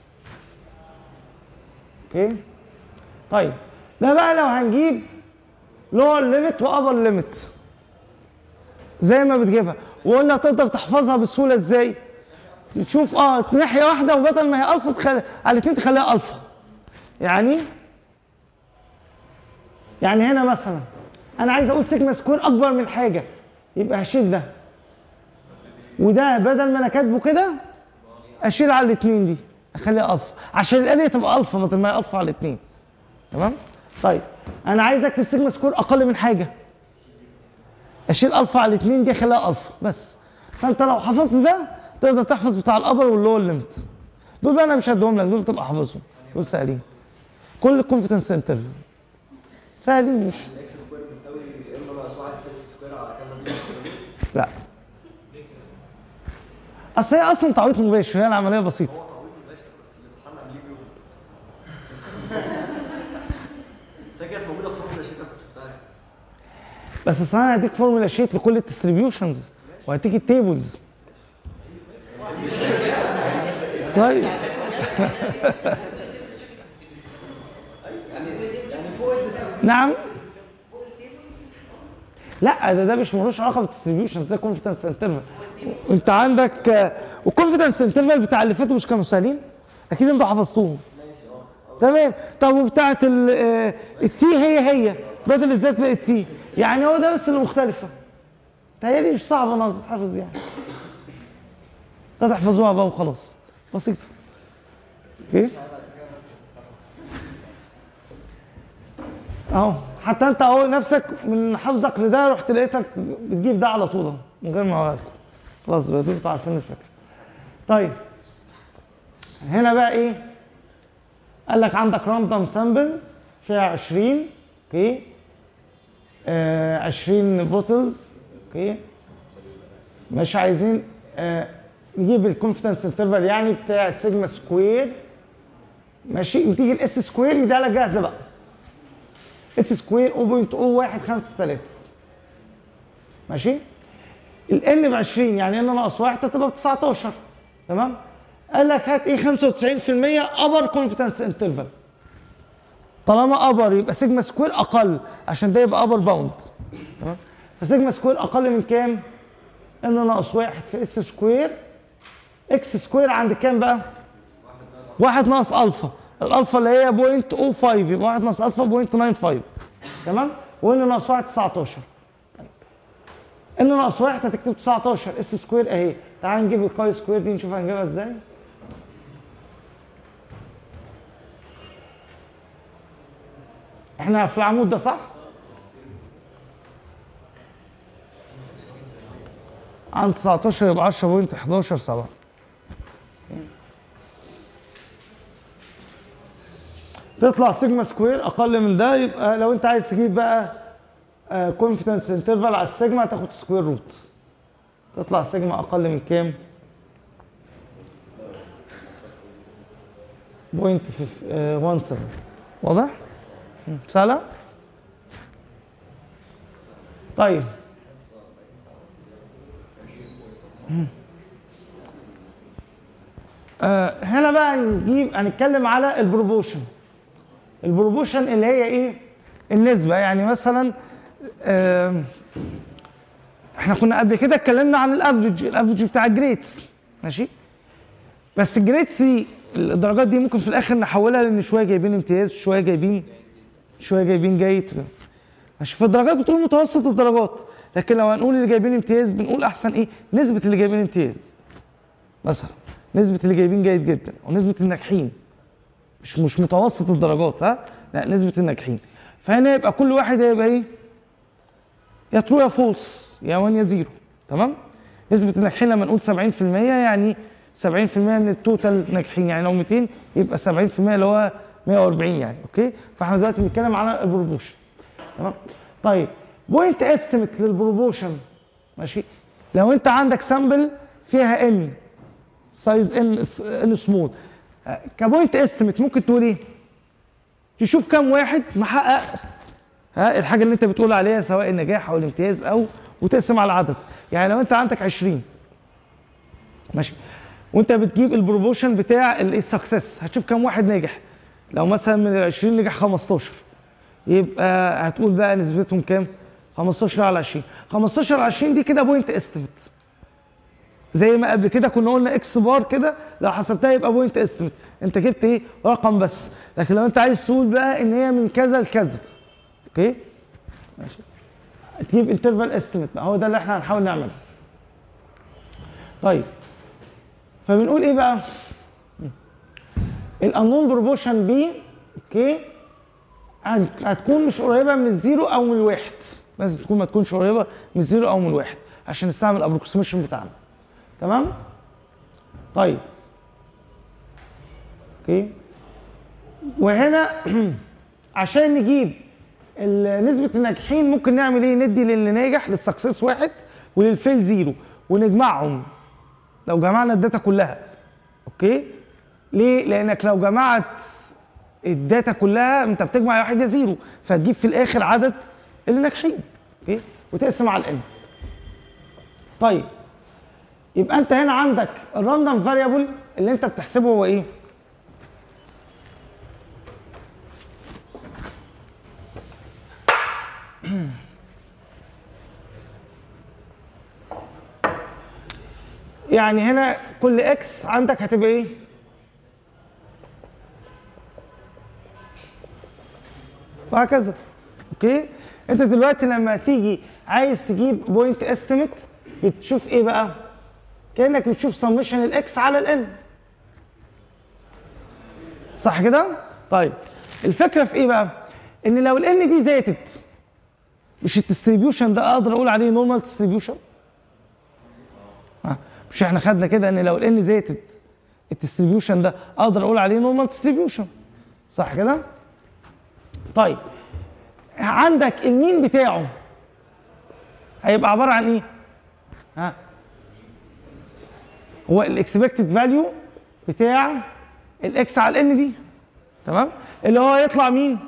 اوكي؟ طيب ده بقى لو هنجيب لور ليميت وابر ليميت زي ما بتجيبها وقلنا تقدر تحفظها بسهوله ازاي؟ تشوف ناحيه واحده وبدل ما هي الفا على 2 تخليها الفا. يعني هنا مثلا انا عايز اقول سيجما سكوير اكبر من حاجه يبقى هشيل ده وده بدل ما انا كاتبه كده اشيل على الاثنين دي اخليها الفا عشان الاريا تبقى الفا بدل ما هي الفا على 2. تمام؟ طيب انا عايز اكتب سيجما سكوير اقل من حاجه اشيل الفا على 2 دي اخليها الفا بس. فانت لو حفظت ده تقدر تحفظ بتاع الابر واللور ليميت. دول بقى انا مش هديهم لك دول تبقى حافظهم دول سهلين. كل الكونفدنس انترفال سهلين مش الاكس سكوير بتساوي ام ناقص 1 في اس سكوير على كذا دي. لا اصل هي اصلا تعويض مباشر هي العمليه بسيطه. هو تعويض مباشر بس اللي بتحل قبليه بيوم. بس هي كانت موجوده في فورمولا شيت انا كنت شفتها. بس اصل انا هديك فورمولا شيت لكل الديستريبيوشنز وهديك التيبلز. طيب نعم. لا ده مش ملوش علاقه بالديستريبيوشن، ده كونفيدنس انترفال. انت عندك والكونفيدنس انترفال بتاع اللي فاتوا مش كانوا سهلين؟ اكيد انتوا حفظتوهم. تمام. طب وبتاعت التي هي بدل الذات بقت تي، يعني هو ده بس اللي مختلفه. تهيألي مش صعبه انها تتحفظ يعني. ده تحفظوها بقى وخلاص، بسيطه. اوكي اهو، حتى انت اهو نفسك من حفظك لده رحت لقيتك بتجيب ده على طول من غير ما اقولكم. خلاص بقى انتوا عارفين الفكره. طيب هنا بقى ايه؟ قال لك عندك راندوم سامبل فيها 20. اوكي 20 بوتلز. اوكي مش عايزين نجيب الكونفيدنس انترفال يعني بتاع السيجما سكوير. ماشي، تيجي الاس سكوير يديها لك جاهزه بقى. اس سكوير 0.0153. ماشي، الان ب 20 يعني ان ناقص 1 هتبقى ب 19. تمام. قال لك هات ايه 95% ابر كونفيدنس انترفال. طالما ابر يبقى سيجما سكوير اقل عشان ده يبقى ابر باوند. تمام. فسيجما سكوير اقل من كام؟ ان ناقص 1 في اس سكوير. اكس سكوير عند كام بقى؟ 1 ناقص الفا. الالفا اللي هي 0.05 يبقى 1 ناقص الفا 0.95. تمام. وان ناقص 1 19. طيب ان ناقص 1 هتكتب 19 اس سكوير اهي. تعال نجيب الكاي سكوير دي نشوف هنجيبها ازاي. احنا في العمود ده صح؟ عند 19 يبقى 10.11. تطلع سيجما سكوير اقل من ده. يبقى لو انت عايز تجيب بقى كونفيدنس انترفال على السيجما هتاخد سكوير روت. تطلع سيجما اقل من كام؟ 0.17. واضح؟ سهله؟ طيب هنا بقى هنتكلم على البروبوشن. البروبوشن اللي هي ايه؟ النسبة. يعني مثلا احنا كنا قبل كده اتكلمنا عن الافريج بتاع الجريدز. ماشي، بس الجريدز دي الدرجات دي ممكن في الاخر نحولها لان شويه جايبين امتياز شويه جايبين جيد. ماشي، فالدرجات بتقول متوسط الدرجات، لكن لو هنقول اللي جايبين امتياز بنقول احسن ايه؟ نسبة اللي جايبين امتياز. مثلا نسبة اللي جايبين جيد جدا ونسبة الناجحين. مش متوسط الدرجات، ها؟ لا، نسبة الناجحين. فهنا يبقى كل واحد هيبقى ايه؟ يا ترو يا فولس، يا 1 يا 0. تمام؟ نسبة الناجحين لما نقول 70% يعني 70% من التوتال ناجحين، يعني لو 200 يبقى 70% اللي هو 140 يعني. اوكي؟ فاحنا دلوقتي بنتكلم على البروبوشن. تمام؟ طيب بوينت استيميت للبروبوشن. ماشي؟ لو انت عندك سامبل فيها ان سايز ان سمول، كبوينت استيميت ممكن تقول ايه؟ تشوف كام واحد محقق الحاجه اللي انت بتقول عليها سواء النجاح او الامتياز او وتقسم على العدد. يعني لو انت عندك 20 ماشي وانت بتجيب البروبوشن بتاع السكسس هتشوف كام واحد ناجح. لو مثلا من ال 20 نجح 15 يبقى هتقول بقى نسبتهم كام؟ 15 على 20. 15 على 20 دي كده بوينت استيميت. زي ما قبل كده كنا قلنا اكس بار كده لو حسبتها يبقى بوينت استيميت. انت جبت ايه؟ رقم بس. لكن لو انت عايز تقول بقى ان هي من كذا لكذا، اوكي؟ ماشي. تجيب انترفال استيميت بقى، هو ده اللي احنا هنحاول نعمله. طيب فبنقول ايه بقى؟ الانون بروبوشن بي، اوكي؟ هتكون مش قريبه من الزيرو او من الواحد. لازم تكون ما تكونش قريبه من الزيرو او من الواحد عشان نستعمل الابروكسيميشن بتاعنا. تمام؟ طيب اوكي، وهنا عشان نجيب نسبة الناجحين ممكن نعمل ايه؟ ندي للي ناجح للسكسس 1 وللفيل 0 ونجمعهم. لو جمعنا الداتا كلها، اوكي؟ ليه؟ لانك لو جمعت الداتا كلها انت بتجمع يا واحد يا زيرو، فتجيب في الاخر عدد اللي ناجحين. اوكي، وتقسم على الان. طيب يبقى انت هنا عندك الراندوم فاريبل اللي انت بتحسبه هو ايه؟ يعني هنا كل اكس عندك هتبقى ايه؟ وهكذا. اوكي، انت دلوقتي لما تيجي عايز تجيب بوينت استيميت بتشوف ايه بقى؟ كانك بتشوف سمشن الاكس على الان. صح كده؟ طيب الفكره في ايه بقى؟ ان لو الان دي زادت، مش الديستريبيوشن ده اقدر اقول عليه نورمال ديستريبيوشن؟ مش احنا خدنا كده ان لو الان زادت الديستريبيوشن ده اقدر اقول عليه نورمال ديستريبيوشن، صح كده؟ طيب عندك المين بتاعه هيبقى عباره عن ايه؟ هو الاكسبكتد فاليو بتاع الاكس على الان دي، تمام؟ اللي هو يطلع مين؟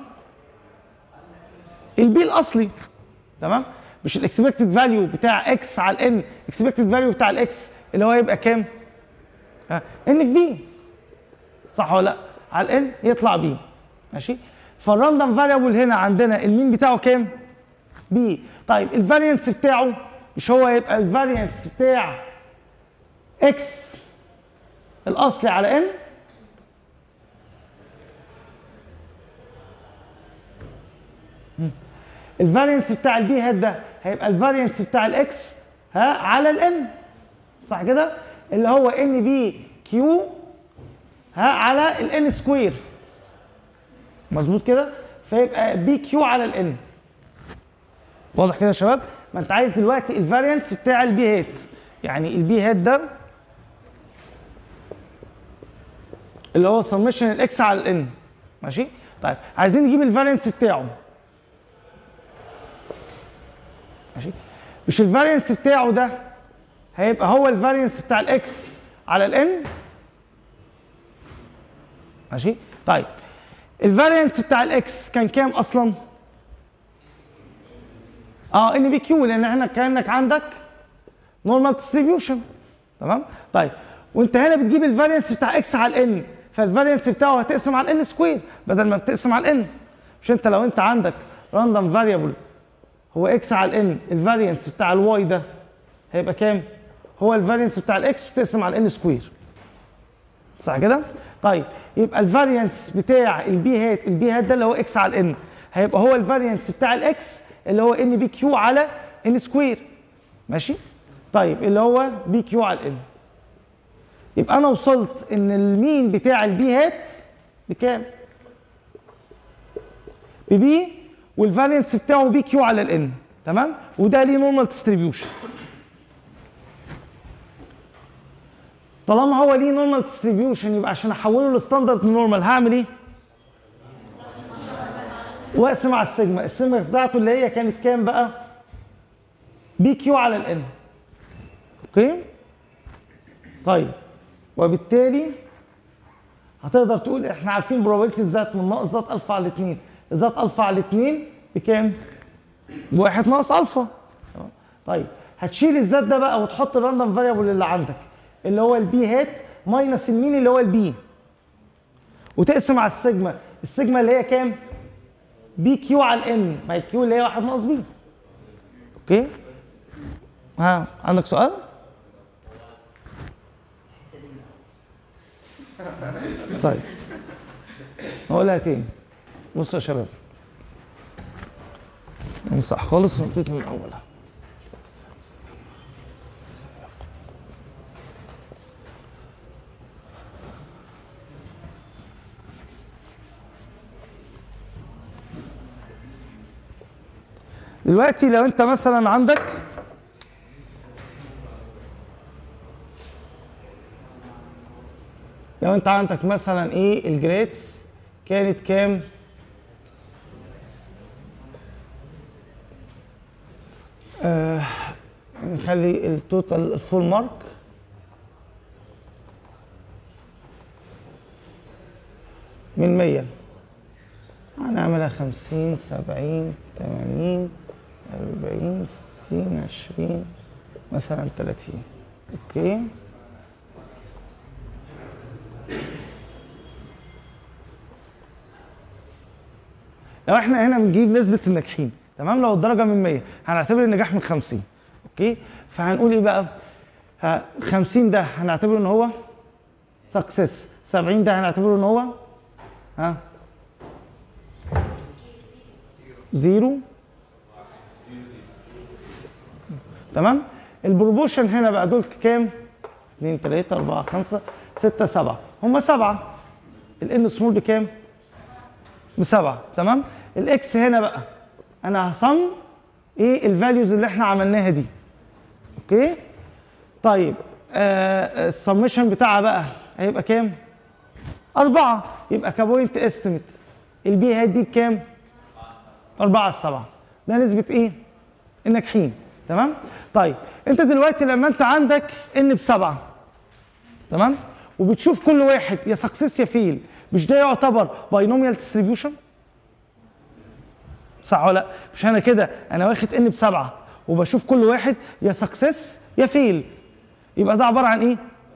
البي الاصلي، تمام؟ مش الاكسبكتد فاليو بتاع اكس على الان، الاكسبكتد فاليو بتاع الاكس اللي هو يبقى كام؟ ان في بي، صح ولا لا؟ على الان يطلع بي، ماشي؟ فالراندوم فاريبل هنا عندنا المين بتاعه كام؟ بي. طيب الفاريانس بتاعه مش هو يبقى الفاريانس بتاع اكس الاصلي على ان؟ الفاريانس بتاع البي هاد ده هيبقى الفاريانس بتاع الاكس على الان، صح كده؟ اللي هو ان بي كيو على الان سكوير، مظبوط كده؟ فيبقى بي كيو على الان. واضح كده يا شباب؟ ما انت عايز دلوقتي الفاريانس بتاع البي هات، يعني البي هات ده اللي هو سمشن الاكس على الان، ماشي؟ طيب عايزين نجيب الفاريانس بتاعه، ماشي؟ مش الفاريانس بتاعه ده هيبقى هو الفاريانس بتاع الاكس على الان، ماشي؟ طيب الفاريانس بتاع الاكس كان كام اصلا؟ ان بي كيو، لان احنا كانك عندك نورمال ديستريبيوشن، تمام؟ طيب وانت هنا بتجيب الفاريانس بتاع اكس على الان، فالفاريانس بتاعه هتقسم على الان سكوير بدل ما بتقسم على الان. مش انت لو انت عندك راندوم فاريبل هو اكس على الان، الفاريانس بتاع الواي ده هيبقى كام؟ هو الفاريانس بتاع الاكس بتقسم على الان سكوير، صح كده؟ طيب يبقى الفاريانس بتاع البي هات ده اللي هو اكس على الان هيبقى هو الفاريانس بتاع الاكس اللي هو ان بي كيو على ان سكوير، ماشي؟ طيب اللي هو بي كيو على الان. يبقى انا وصلت ان المين بتاع البي هات بكام؟ ببي، والفاريانس بتاعه بي كيو على الان، تمام؟ وده ليه نورمال ديستريبيوشن. طالما هو ليه نورمال ديستريبيوشن يبقى عشان احوله لستاندرد نورمال هعمل ايه؟ واقسم على السيجما، السيجما بتاعته اللي هي كانت كام بقى؟ بي كيو على الان. اوكي؟ طيب وبالتالي هتقدر تقول احنا عارفين probability الذات من ناقص ذات الفا على 2، ذات الفا على 2 بكام؟ بواحد ناقص الفا. طيب هتشيل الذات ده بقى وتحط الراندوم فاريبل اللي عندك اللي هو البي هات ماينس المين اللي هو البي، وتقسم على السيجما، السيجما اللي هي كام؟ بي كيو على الان، ما هي كيو اللي هي واحد ناقص بي. اوكي؟ عندك سؤال؟ طيب هقولها تاني. بصوا يا شباب، امسح خالص ونبتدي من اولها. دلوقتي لو انت مثلا عندك مثلا ايه الجريدز كانت كام؟ نخلي التوتال الفول مارك من 100. 50 70 80 40 60 20 مثلا 30. اوكي لو احنا هنا بنجيب نسبة الناجحين، تمام، لو الدرجة من 100 هنعتبر النجاح من 50. اوكي فهنقول ايه بقى؟ 50 ده هنعتبره ان هو سكسس، 70 ده هنعتبره ان هو زيرو. تمام. البروبوشن هنا بقى دول كام؟ 2 3 4 5 6 7، هم 7. الان سمول بكام؟ ب7. تمام. الاكس هنا بقى انا هصم ايه الفاليوز اللي احنا عملناها دي. اوكي طيب السمشن بتاعها بقى هيبقى كام؟ 4. يبقى كبوينت استيميت البي هات دي بكام؟ 4/7. ده نسبة ايه؟ الناجحين. تمام؟ طيب انت دلوقتي لما انت عندك ان ب7، تمام؟ وبتشوف كل واحد يا سكسس يا فيل، مش ده يعتبر باينوميال ديستريبيوشن؟ صح ولا لا؟ مش انا كده انا واخد ان ب7 وبشوف كل واحد يا سكسس يا فيل، يبقى ده عباره عن ايه؟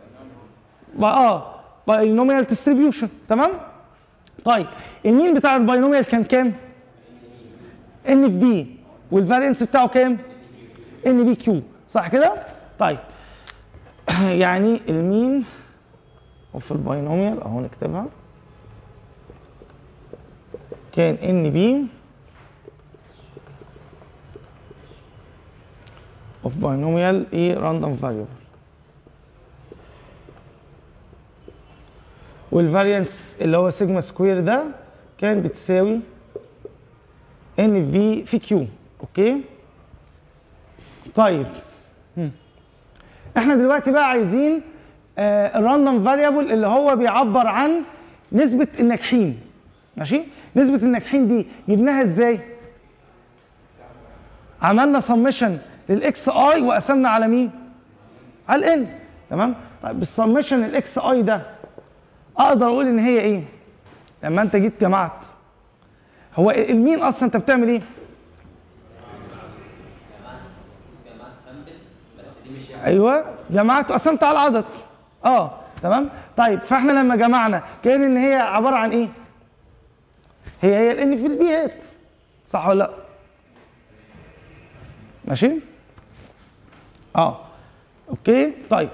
باينوميال ديستريبيوشن. تمام؟ طيب المين بتاع الباينوميال كان كام؟ ان في بي، والفارينس بتاعه كام؟ ان بي كيو، صح كده؟ طيب يعني المين وفي الباينوميال اهو نكتبها كان ان بي اوف باينوميال ايه راندوم فاريبل، والفاريانس اللي هو سيجما سكوير ده كان بتساوي ان في بي في كيو. اوكي طيب احنا دلوقتي بقى عايزين الراندوم فاريبل اللي هو بيعبر عن نسبة الناجحين. ماشي؟ نسبة الناجحين دي جبناها ازاي؟ عملنا سمشن للاكس اي وقسمنا على مين؟ على الان. تمام؟ طيب بالسمشن الاكس اي ده اقدر اقول ان هي ايه؟ لما انت جيت جمعت هو المين اصلا انت بتعمل ايه؟ ايوه جمعت وقسمت على العدد. تمام. طيب فاحنا لما جمعنا كان ان هي عباره عن ايه؟ هي الان في البيات، صح ولا لا؟ ماشي؟ اوكي طيب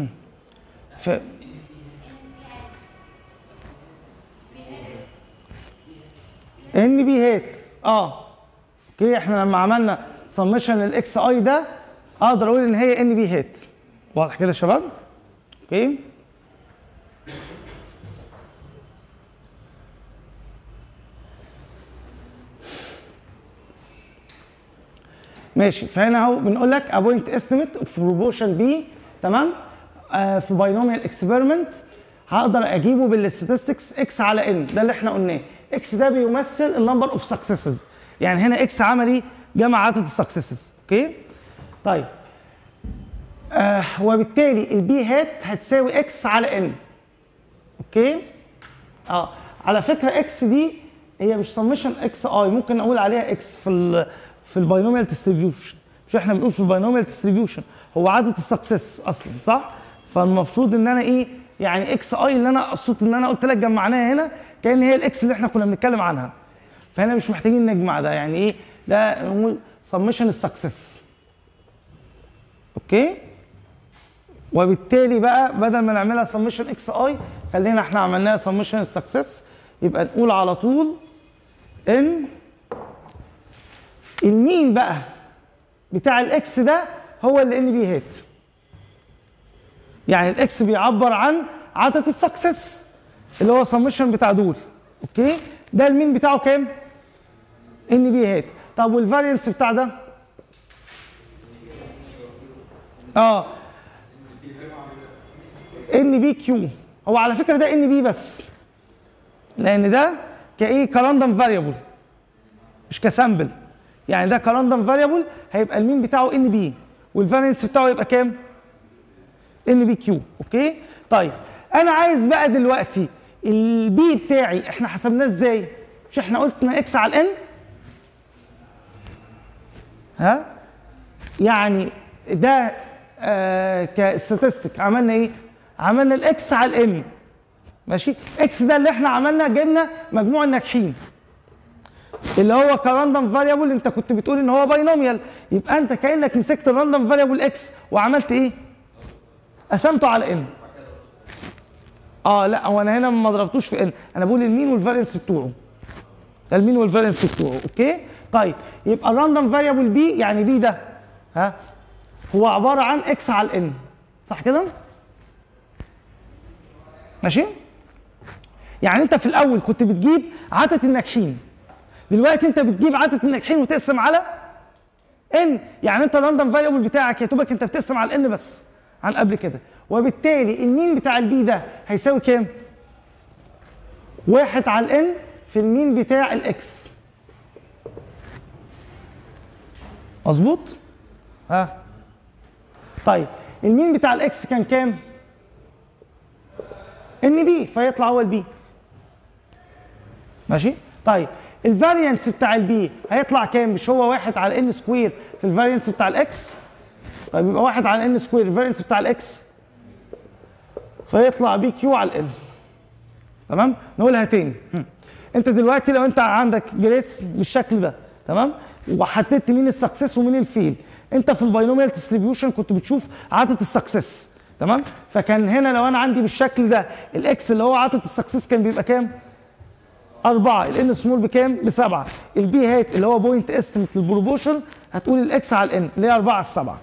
ان بي هات اوكي احنا لما عملنا سمشن للاكس اي ده اقدر اقول ان هي ان بي هات. واضح كده يا شباب؟ اوكي ماشي. فهنا اهو بنقول لك ابوينت استيميت اوف بروبوشن بي. تمام؟ في باينوميال اكسبيرمنت هقدر اجيبه بالستاتستكس اكس على ان، ده اللي احنا قلناه. اكس ده بيمثل النمبر اوف سكسسز، يعني هنا اكس عمل ايه؟ جمع عدد السكسسز. اوكي طيب وبالتالي البي هات هتساوي اكس على ان. اوكي على فكره اكس دي هي مش سمشن اكس اي، ممكن اقول عليها اكس في الباينوميال ديستريبيوشن. مش احنا بنقول في الباينوميال ديستريبيوشن هو عدد السكسس اصلا، صح؟ فالمفروض ان انا ايه؟ يعني اكس اي اللي انا قصدت ان انا قلت لك جمعناها هنا كان هي الاكس اللي احنا كنا بنتكلم عنها. فهنا مش محتاجين نجمع ده، يعني ايه؟ ده نقول سمشن السكسس. اوكي؟ وبالتالي بقى بدل ما نعملها سمشن اكس اي خلينا احنا عملناها سمشن السكسس، يبقى نقول على طول ان المين بقى بتاع الاكس ده هو اللي ان بي هات. يعني الاكس بيعبر عن عدد السكسس اللي هو سمشن بتاع دول. اوكي ده المين بتاعه كام؟ ان بي هات. طب والفارينس بتاع ده؟ ان بي كيو. هو على فكره ده ان بي بس، لان ده كايه؟ كراندوم فاريبل مش كسامبل. يعني ده كراندوم فاريبل هيبقى المين بتاعه ان بي والفارينس بتاعه يبقى كام؟ ان بي كيو. اوكي طيب انا عايز بقى دلوقتي البي بتاعي احنا حسبناه ازاي؟ مش احنا قلنا اكس على الان؟ ها؟ يعني ده كستاتستيك عملنا ايه؟ عملنا الاكس على الان. ماشي؟ اكس ده اللي احنا عملنا جبنا مجموع الناجحين. اللي هو كراندوم فاريبل انت كنت بتقول ان هو باينوميال، يبقى انت كانك مسكت الراندوم فاريبل اكس وعملت ايه؟ قسمته على ان. لا هو انا هنا ما ضربتوش في ان، انا بقول المين والفارينس بتوعه. ده المين والفارينس بتوعه، اوكي؟ طيب يبقى الراندوم فاريبل بي يعني بي ده ها هو عباره عن اكس على الان، صح كده؟ ماشي؟ يعني انت في الاول كنت بتجيب عدد الناجحين، دلوقتي انت بتجيب عدد الناجحين وتقسم على ان، يعني انت الراندوم فاريبل بتاعك يا دوبك انت بتقسم على الان بس عن قبل كده، وبالتالي المين بتاع البي ده هيساوي كام؟ 1 على الان في المين بتاع الاكس. مظبوط؟ ها طيب المين بتاع الاكس كان كام؟ ان بي، فيطلع هو البي. ماشي؟ طيب الفاريانس بتاع البي هيطلع كام؟ مش هو 1 على ان سكوير في الفاريانس بتاع الاكس؟ طيب يبقى 1 على ان سكوير الفاريانس بتاع الاكس، فيطلع بي كيو على ال. تمام؟ نقولها تاني. انت دلوقتي لو انت عندك جريس بالشكل ده، تمام؟ وحددت مين السكسس ومين الفيل، انت في الباينوميال ديستريبيوشن كنت بتشوف عدد السكسس، تمام؟ فكان هنا لو انا عندي بالشكل ده الاكس اللي هو عدد السكسس كان بيبقى كام؟ 4، الان سمول بكام؟ ب7، البي هات اللي هو بوينت استيميت للبروبوشن هتقول الاكس على الان اللي هي 4 على 7.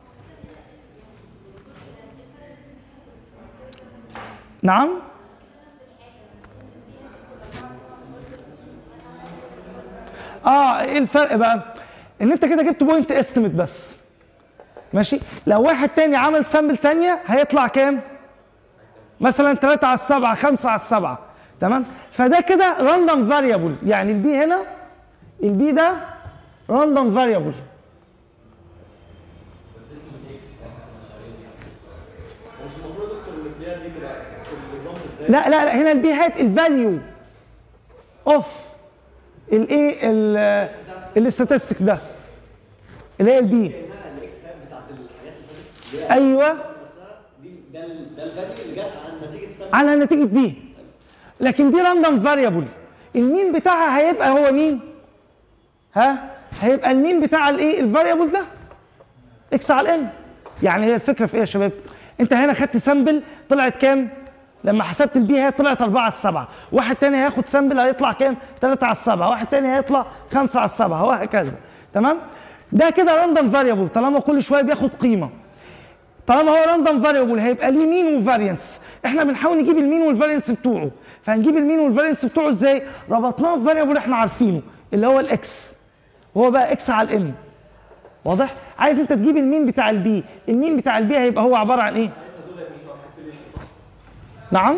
نعم؟ ايه الفرق بقى؟ ان انت كده جبت بوينت استيميت بس. ماشي؟ لو واحد تاني عمل سامبل تانية هيطلع كام؟ مثلا 3 على 7، 5 على 7، تمام؟ فده كده راندوم فاريبل، يعني البي هنا، البي ده راندوم فاريبل. مش المفروض يا دكتور ان البيئه دي تبقى في النظام ازاي؟ لا هنا البي هات الفاليو اوف الايه الاستاتستكس ده اللي هي البي. كانها الاكس هات بتاعت الحاجات اللي فاتت. ايوه نفسها دي ده الفاليو اللي جت عن نتيجه السبب. على نتيجه دي، لكن دي راندوم فاريبل، المين بتاعها هيبقى هو مين؟ هيبقى المين بتاع الايه؟ الفاريبل ده اكس على ان. يعني هي الفكره في ايه يا شباب؟ انت هنا خدت سامبل طلعت كام؟ لما حسبت البي هي طلعت 4 على 7، واحد تاني هياخد سامبل هيطلع كام؟ 3 على 7، واحد تاني هيطلع 5 على 7، وهكذا. تمام؟ ده كده راندوم فاريبل طالما كل شويه بياخد قيمه. طالما هو راندوم فاريبل هيبقى ليه مين وفاريانس، احنا بنحاول نجيب المين والفاريانس بتوعه، فهنجيب المين والفاريانس بتوعه ازاي؟ ربطناه بفاريبل احنا عارفينه اللي هو الاكس، وهو بقى اكس على الان. واضح؟ عايز انت تجيب المين بتاع البي، المين بتاع البي هيبقى هو عباره عن ايه؟ نعم؟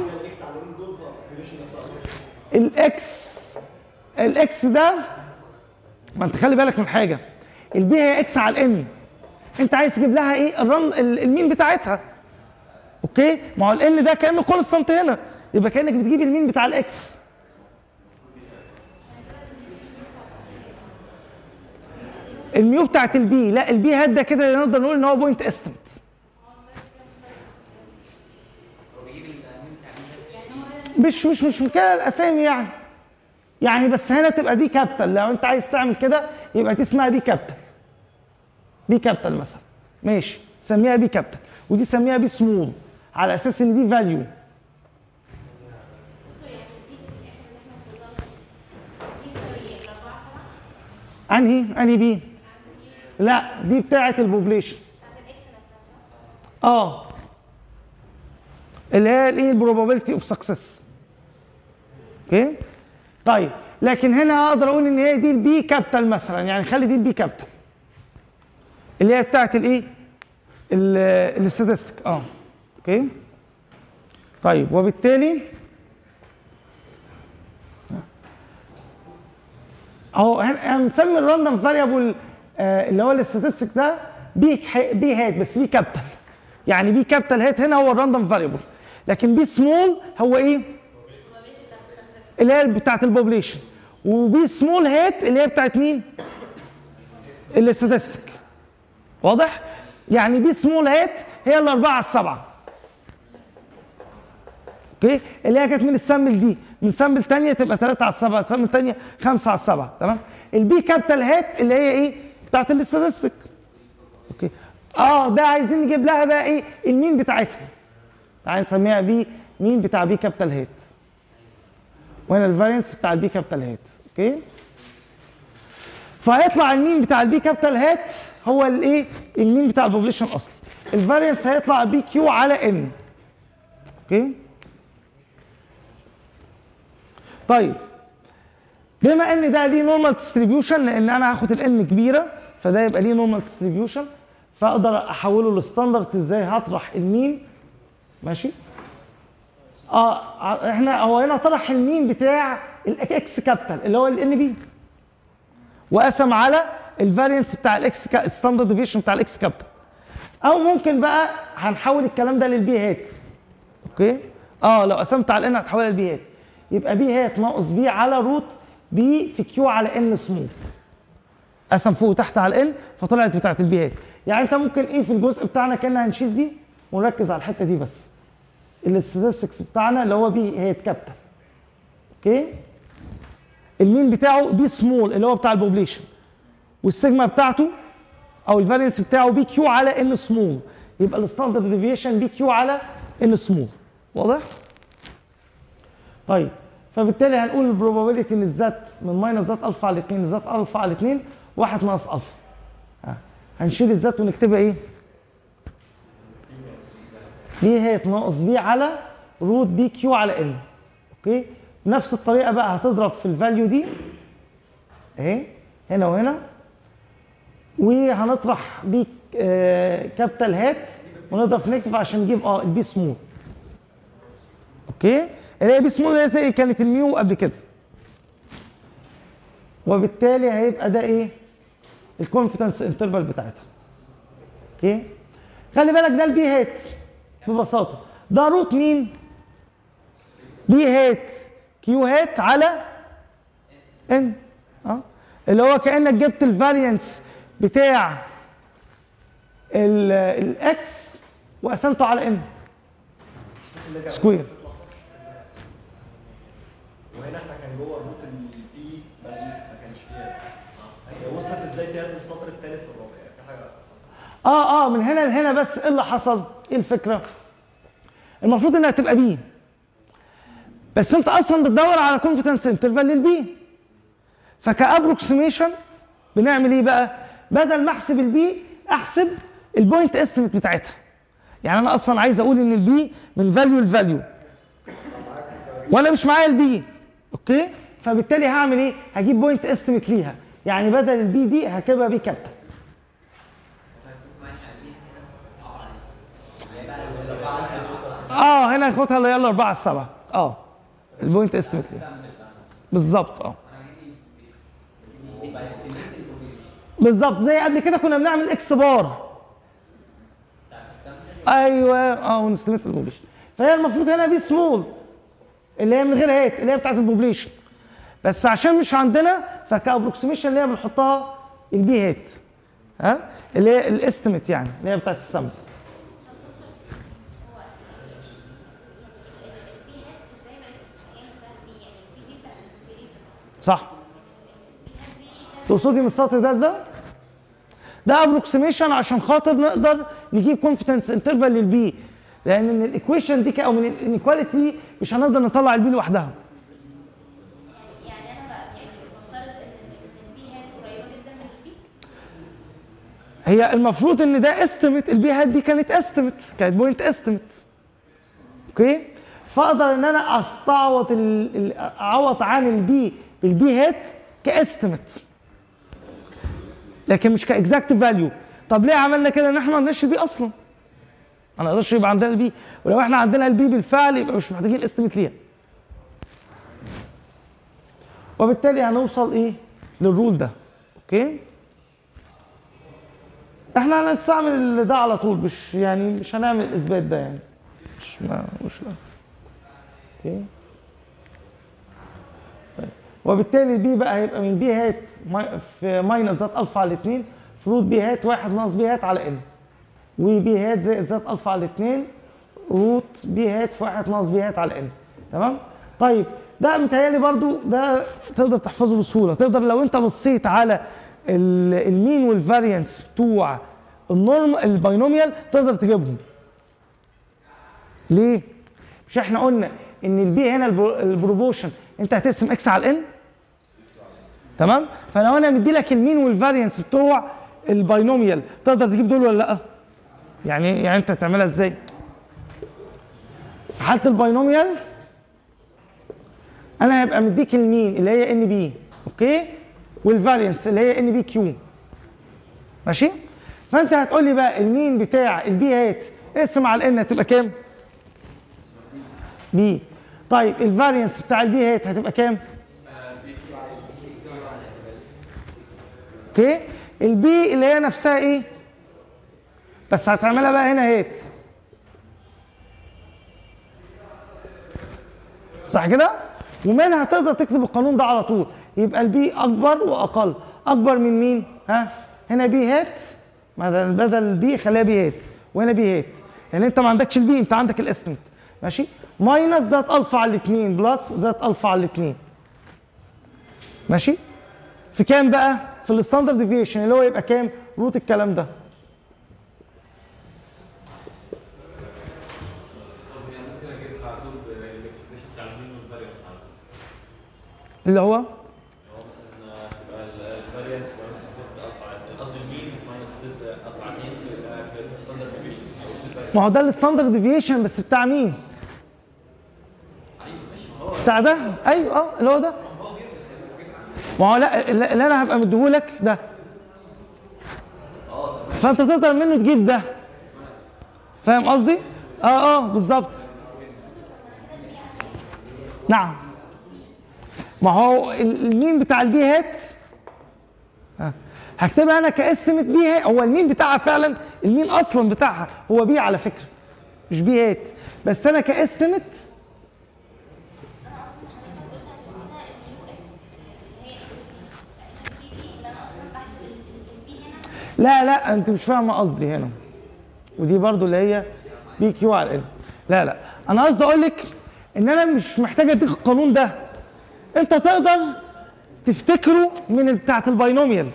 الاكس ده، ما انت خلي بالك من حاجه، البي هي اكس على الان، انت عايز تجيب لها ايه؟ المين بتاعتها. اوكي؟ ما هو الان ده كانه كونستانت هنا، يبقى كانك بتجيب المين بتاع الاكس. الميو بتاعت البي، لا البي هات ده كده نقدر نقول ان هو بوينت استيميت. مش مشكله الاسامي يعني بس هنا تبقى دي كابيتال، لو انت عايز تعمل كده يبقى دي اسمها بي كابيتال. بي كابيتال مثلا، ماشي، سميها بي كابيتال، ودي سميها بي سمول على اساس ان دي فاليو. انهي بي؟ لا دي بتاعه البوبليشن. اللي هي الايه؟ البروبابيلتي اوف سكسس. اوكي؟ طيب لكن هنا اقدر اقول ان هي دي البي كابيتال مثلا، يعني خلي دي البي كابيتال اللي هي بتاعه الايه؟ الاستاتستيك. اوكي؟ طيب وبالتالي اهو هنسمي الراندوم فاريبل اللي هو الاستاتستيك ده بي هات، بس بي كابيتال، يعني بي كابيتال هات هنا هو الراندوم فاريبل، لكن بي سمول هو ايه؟ اللي هي بتاعت البوبليشن، وبي سمول هات اللي هي بتاعت مين؟ الاستاتستيك. واضح؟ يعني بي سمول هات هي ال 4 على 7. اوكي؟ اللي هي كانت من السامبل دي، من سامبل ثانيه تبقى 3 على 7، سامبل ثانيه 5 على 7، تمام؟ البي كابيتال هات اللي هي ايه؟ بتاعت الاستاتستيك. اوكي؟ ده عايزين نجيب لها بقى ايه؟ المين بتاعتها. تعالى نسميها بي مين بتاع بي كابيتال هات. وهنا الفارينس بتاع البي كابيتال هات. اوكي؟ فهيطلع المين بتاع البي كابيتال هات هو الايه؟ المين بتاع البوبليشن اصلي. الفارينس هيطلع بي كيو على ان. اوكي؟ طيب بما ان ده ليه نورمال ديستريبيوشن، لان انا هاخد الان كبيره فده يبقى ليه نورمال ديستريبيوشن، فاقدر احوله لستاندرد ازاي؟ هطرح المين. ماشي؟ احنا هو هنا طرح المين بتاع الاكس كابيتال اللي هو الان بي، وقسم على الفارينس بتاع الاكس ستاندرد ديفيشن بتاع الاكس كابيتال. او ممكن بقى هنحول الكلام ده للبي هات. اوكي؟ لو قسمت على الان هتحولها للبي هات، يبقى بي هات ناقص بي على روت بي في كيو على ان سموث. قسم فوق وتحت على ان فطلعت بتاعت البي هات. يعني انت ممكن ايه في الجزء بتاعنا كنا هنشيل دي ونركز على الحته دي بس. الاستاتستكس بتاعنا اللي هو بي هات كابيتال. اوكي؟ المين بتاعه بي سمول اللي هو بتاع البوبليشن، والسيجما بتاعته او الفارينس بتاعه بي كيو على ان سمول، يبقى الستاندرد ديفيشن بي كيو على ان سمول. واضح؟ طيب فبالتالي هنقول البروبابيلتي ان الزت من ماينس زت الفا على 2 زت الفا على 2 1 ناقص الفا. هنشيل الزت ونكتبها ايه؟ بي هات ناقص بي على روت بي كيو على ان. اوكي؟ بنفس الطريقه بقى هتضرب في الفاليو دي اهي هنا وهنا، وهنطرح بي كابيتال هات ونضرب في نيجاتيف عشان نجيب البي سمول. اوكي؟ اللي هي بي سمول اللي هي زي كانت الميو قبل كده. وبالتالي هيبقى ده ايه؟ الكونفيدنس انترفال بتاعتها. اوكي؟ خلي بالك ده البي هات ببساطه، ده روت مين؟ بي هات كيو هات على ان. اللي هو كانك جبت الفاريانس بتاع الاكس وقسمته على ان سكوير. وهنا احنا كان جوه الروت البي بس ما كانش فيها. هي وصلت ازاي تاني من السطر الثالث والرابع؟ يعني في حاجه من هنا لهنا بس ايه اللي حصل؟ ايه الفكره؟ المفروض انها تبقى بي، بس انت اصلا بتدور على كونفيدنس انترفال للبي، فكابروكسيميشن بنعمل ايه بقى؟ بدل ما احسب البي احسب البوينت استيميت بتاعتها. يعني انا اصلا عايز اقول ان البي من فاليو لفاليو وانا مش معايا البي. اوكي؟ فبالتالي هعمل ايه؟ هجيب بوينت استيميت ليها، يعني بدل البي دي هكتبها بي كابيتال. هنا هاخدها اللي يلا 4 على 7. البوينت استيميت ليها بالظبط. بالظبط زي قبل كده كنا بنعمل اكس بار. ايوه ونستيميت البوبليشن. فهي المفروض هنا بي سمول اللي هي من غير هات اللي هي بتاعت البوبليشن، بس عشان مش عندنا فكابروكسيميشن اللي هي بنحطها البي هات اللي هي الاستيميت يعني اللي هي بتاعت السامبل. صح؟ تقصدي من السطر ده ابروكسيميشن عشان خاطر نقدر نجيب كونفيدنس انترفال للبي، لان من الايكويشن دي او من الانيكواليتي دي مش هنقدر نطلع البي لوحدها. يعني انا بقى بفترض ان البي هات قريبه جدا من البي. هي المفروض ان ده استيميت، البي هات دي كانت استيميت، كانت بوينت استيميت. اوكي؟ فاقدر ان انا استعوض اعوض عن البي بالبي هات كاستيميت، لكن مش كاكزاكت فاليو. طب ليه عملنا كده؟ ان احنا ما عندناش البي اصلا، ما نقدرش يبقى عندنا البي، ولو احنا عندنا البي بالفعل يبقى مش محتاجين استيميت ليها. وبالتالي هنوصل ايه؟ للرول ده. اوكي؟ احنا هنستعمل ده على طول، مش هنعمل الاثبات ده يعني. مش لا. اوكي؟ وبالتالي البي بقى هيبقى من بي هات في ماينس ذات الفا على 2 في روت بي هات 1 ناقص بي هات على ان، وبي هات زائد ذات الفا على 2 روت بي هات في 1 ناقص بي هات على ان. تمام؟ طيب ده متهيألي برضو ده تقدر تحفظه بسهوله، تقدر لو انت بصيت على المين والفاريانس بتوع النورم الباينوميال تقدر تجيبهم. ليه؟ مش احنا قلنا ان البي هنا البروبوشن انت هتقسم اكس على الان؟ تمام؟ فلو انا مدي لك المين والفاريانس بتوع الباينوميال تقدر تجيب دول ولا لا؟ يعني انت هتعملها ازاي؟ في حاله الباينوميال انا هيبقى مديك المين اللي هي ان بي، اوكي؟ والفاريانس اللي هي ان بي كيو. ماشي؟ فانت هتقول لي بقى المين بتاع البي هات اقسم على الان هتبقى كام؟ بي. طيب الفاريانس بتاع البي هات هتبقى كام؟ اوكي؟ البي اللي هي نفسها ايه؟ بس هتعملها بقى هنا هات. صح كده؟ ومنها تقدر تكتب القانون ده على طول، يبقى البي اكبر واقل. اكبر من مين؟ ها؟ هنا بي هات بدل البي خليها بي هات، وهنا بي هات، لان انت ما عندكش البي، انت عندك الاستيميت. ماشي؟ ماينس ذات الفا على 2 بلس ذات الفا على 2. ماشي؟ في كام بقى؟ في الستاندرد ديفيشن اللي هو يبقى كام؟ روت الكلام ده. اللي هو مثلا تبقى الفاريانس ماينس زد الفا، قصدي المين ماينس زد الفا 2 في الستاندرد ديفيشن. ما هو ده الستاندرد ديفيشن بس بتاع مين؟ ايوه ماشي، ما هو بتاع ده؟ ايوه اللي هو ده. ما هو لا اللي انا هبقى مديهولك ده. فانت تقدر منه تجيب ده. فاهم قصدي؟ بالظبط. نعم. ما هو المين بتاع البي هات هكتبها انا كاستيميت بي هات. هو المين بتاعها فعلا، المين اصلا بتاعها هو بي على فكره، مش بي هات، بس انا كاستيميت لا انت مش فاهمه قصدي هنا، ودي برضو اللي هي بي كيو على ال. لا انا قصدي اقول لك ان انا مش محتاج اديك القانون ده، انت تقدر تفتكره من بتاعه الباينوميال.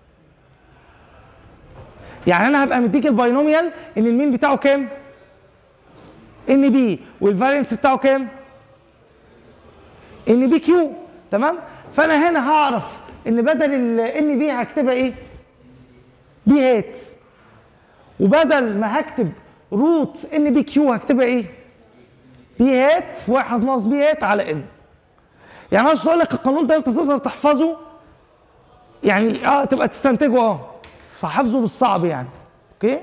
يعني انا هبقى مديك الباينوميال ان المين بتاعه كام؟ ان بي، والفارينس بتاعه كام؟ ان بي كيو. تمام؟ فانا هنا هعرف ان بدل الان بي هكتبها ايه؟ بي هات، وبدل ما هكتب روت ان بي كيو هكتبها ايه؟ بي هات في 1 ناقص بي هات على ان. يعني انا مش هقول لك القانون ده انت تقدر تحفظه، يعني تبقى تستنتجه فحفظه بالصعب يعني. اوكي؟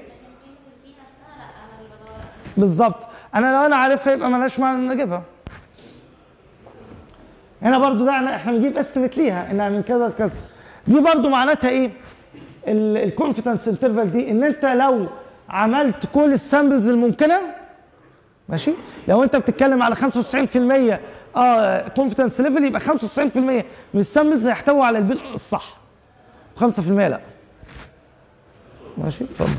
بالظبط. انا لو انا عارفها يبقى مالهاش معنى ان اجيبها. هنا برضو ده احنا بنجيب استيميت ليها انها من كذا لكذا. دي برضو معناتها ايه؟ الكونفيدنس انترفال دي ان انت لو عملت كل السامبلز الممكنه، ماشي؟ لو انت بتتكلم على 95% كونفيدنس ليفل، يبقى 95% من السامبلز هيحتوي على البيل الصح، 5% لا. ماشي؟ اتفضل.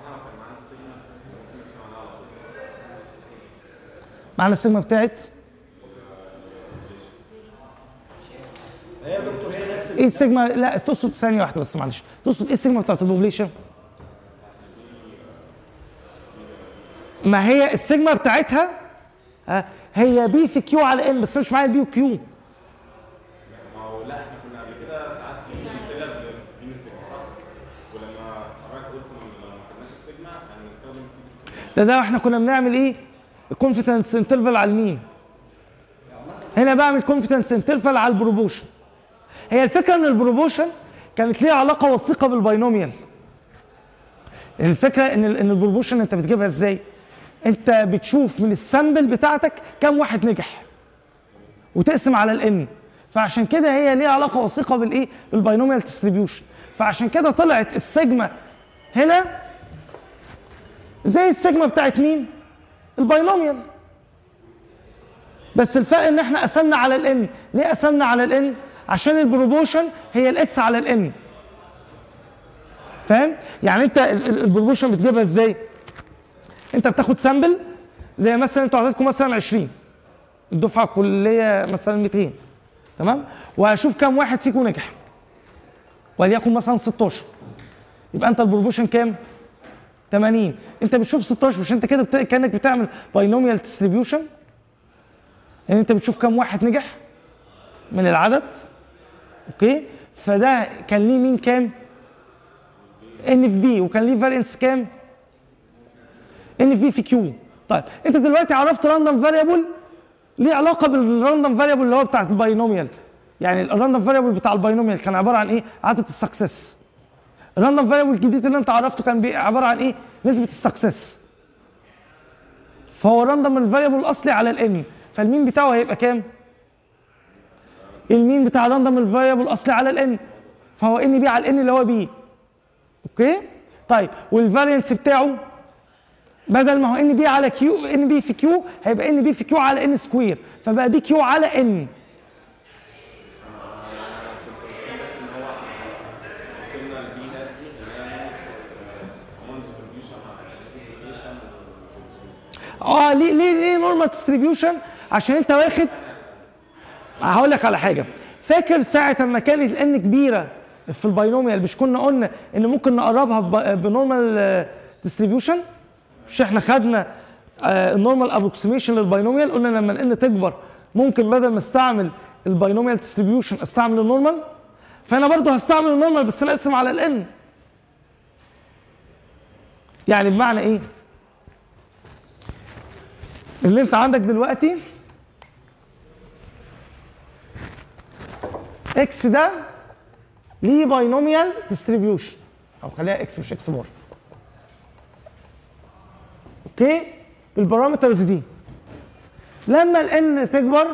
معنا السيجما بتاعت هي يا دكتور هي نفس ايه السيجما؟ لا تقصد ثانيه واحده بس معلش، تقصد ايه السيجما بتاعت البوبليشن؟ ما هي السيجما بتاعتها هي بي في كيو على ان، بس مش معايا البي وكيو. ما هو لا احنا كنا قبل كده ساعات بنجيب سيجما بتديني السيجما صح؟ ولما حضرتك قلت لو ما خدناش السيجما هنستخدم تي ديستريبيوشن. ده احنا كنا بنعمل ايه؟ الكونفيدنس انترفال على المين. هنا بعمل كونفيدنس انترفال على البروبوشن. هي الفكره ان البروبوشن كانت ليها علاقه وثيقه بالباينوميال. الفكره ان البروبوشن انت بتجيبها ازاي؟ انت بتشوف من السامبل بتاعتك كم واحد نجح وتقسم على الان، فعشان كده هي ليها علاقه وثيقه بالايه؟ بالباينوميال ديستريبيوشن. فعشان كده طلعت السيجما هنا زي السيجما بتاعت مين؟ الباينوميال. بس الفرق ان احنا قسمنا على الان. ليه قسمنا على الان؟ عشان البروبوشن هي الاكس على الان. فاهم؟ يعني انت البروبوشن بتجيبها ازاي؟ انت بتاخد سامبل زي مثلا انتوا عددكم مثلا 20 الدفعه الكليه مثلا 200 تمام؟ وهشوف كام واحد فيكم نجح وليكن مثلا 16 يبقى انت البروبوشن كام؟ 80. انت بتشوف 16 مش انت كده كانك بتعمل باينوميال ديستريبيوشن يعني انت بتشوف كام واحد نجح من العدد. اوكي؟ فده كان ليه مين كام؟ ان في بي وكان ليه فارينس كام؟ ان في كيو. طيب انت دلوقتي عرفت راندوم فاريبل ليه علاقه بالراندوم فاريبل اللي هو بتاع الباينوميال. يعني الراندوم فاريبل بتاع الباينوميال كان عباره عن ايه؟ عدد السكسس. الراندوم فاريبل الجديد اللي انت عرفته كان عباره عن ايه؟ نسبه السكسس. فهو راندوم الفاريبل الاصلي على الان، فالمين بتاعه هيبقى كام؟ المين بتاع راندوم الفاريبل الاصلي على الان فهو ان بي على الان اللي هو بي. اوكي؟ طيب والفارينس بتاعه بدل ما هو ان بي على كيو ان بي في كيو هيبقى ان بي في كيو على ان سكوير فبقى بي كيو على ان. كنت متخيل بس ان هو وصلنا للبي هات دي اللي هي نورمال ديستريبيوشن مع ليه نورمال ديستريبيوشن؟ عشان انت واخد هقول لك على حاجه. فاكر ساعه اما كانت الان كبيره في الباينوميال مش كنا قلنا ان ممكن نقربها بنورمال ديستريبيوشن؟ مش احنا خدنا النورمال ابروكسيميشن للباينوميال قلنا لما الان تكبر ممكن بدل ما استعمل الباينوميال ديستريبيوشن استعمل النورمال. فانا برضو هستعمل النورمال بس انا اقسم على الان. يعني بمعنى ايه؟ اللي انت عندك دلوقتي اكس ده ليه باينوميال ديستريبيوشن او خليها اكس مش اكس بار. اوكي؟ بالبارامترز دي لما الان تكبر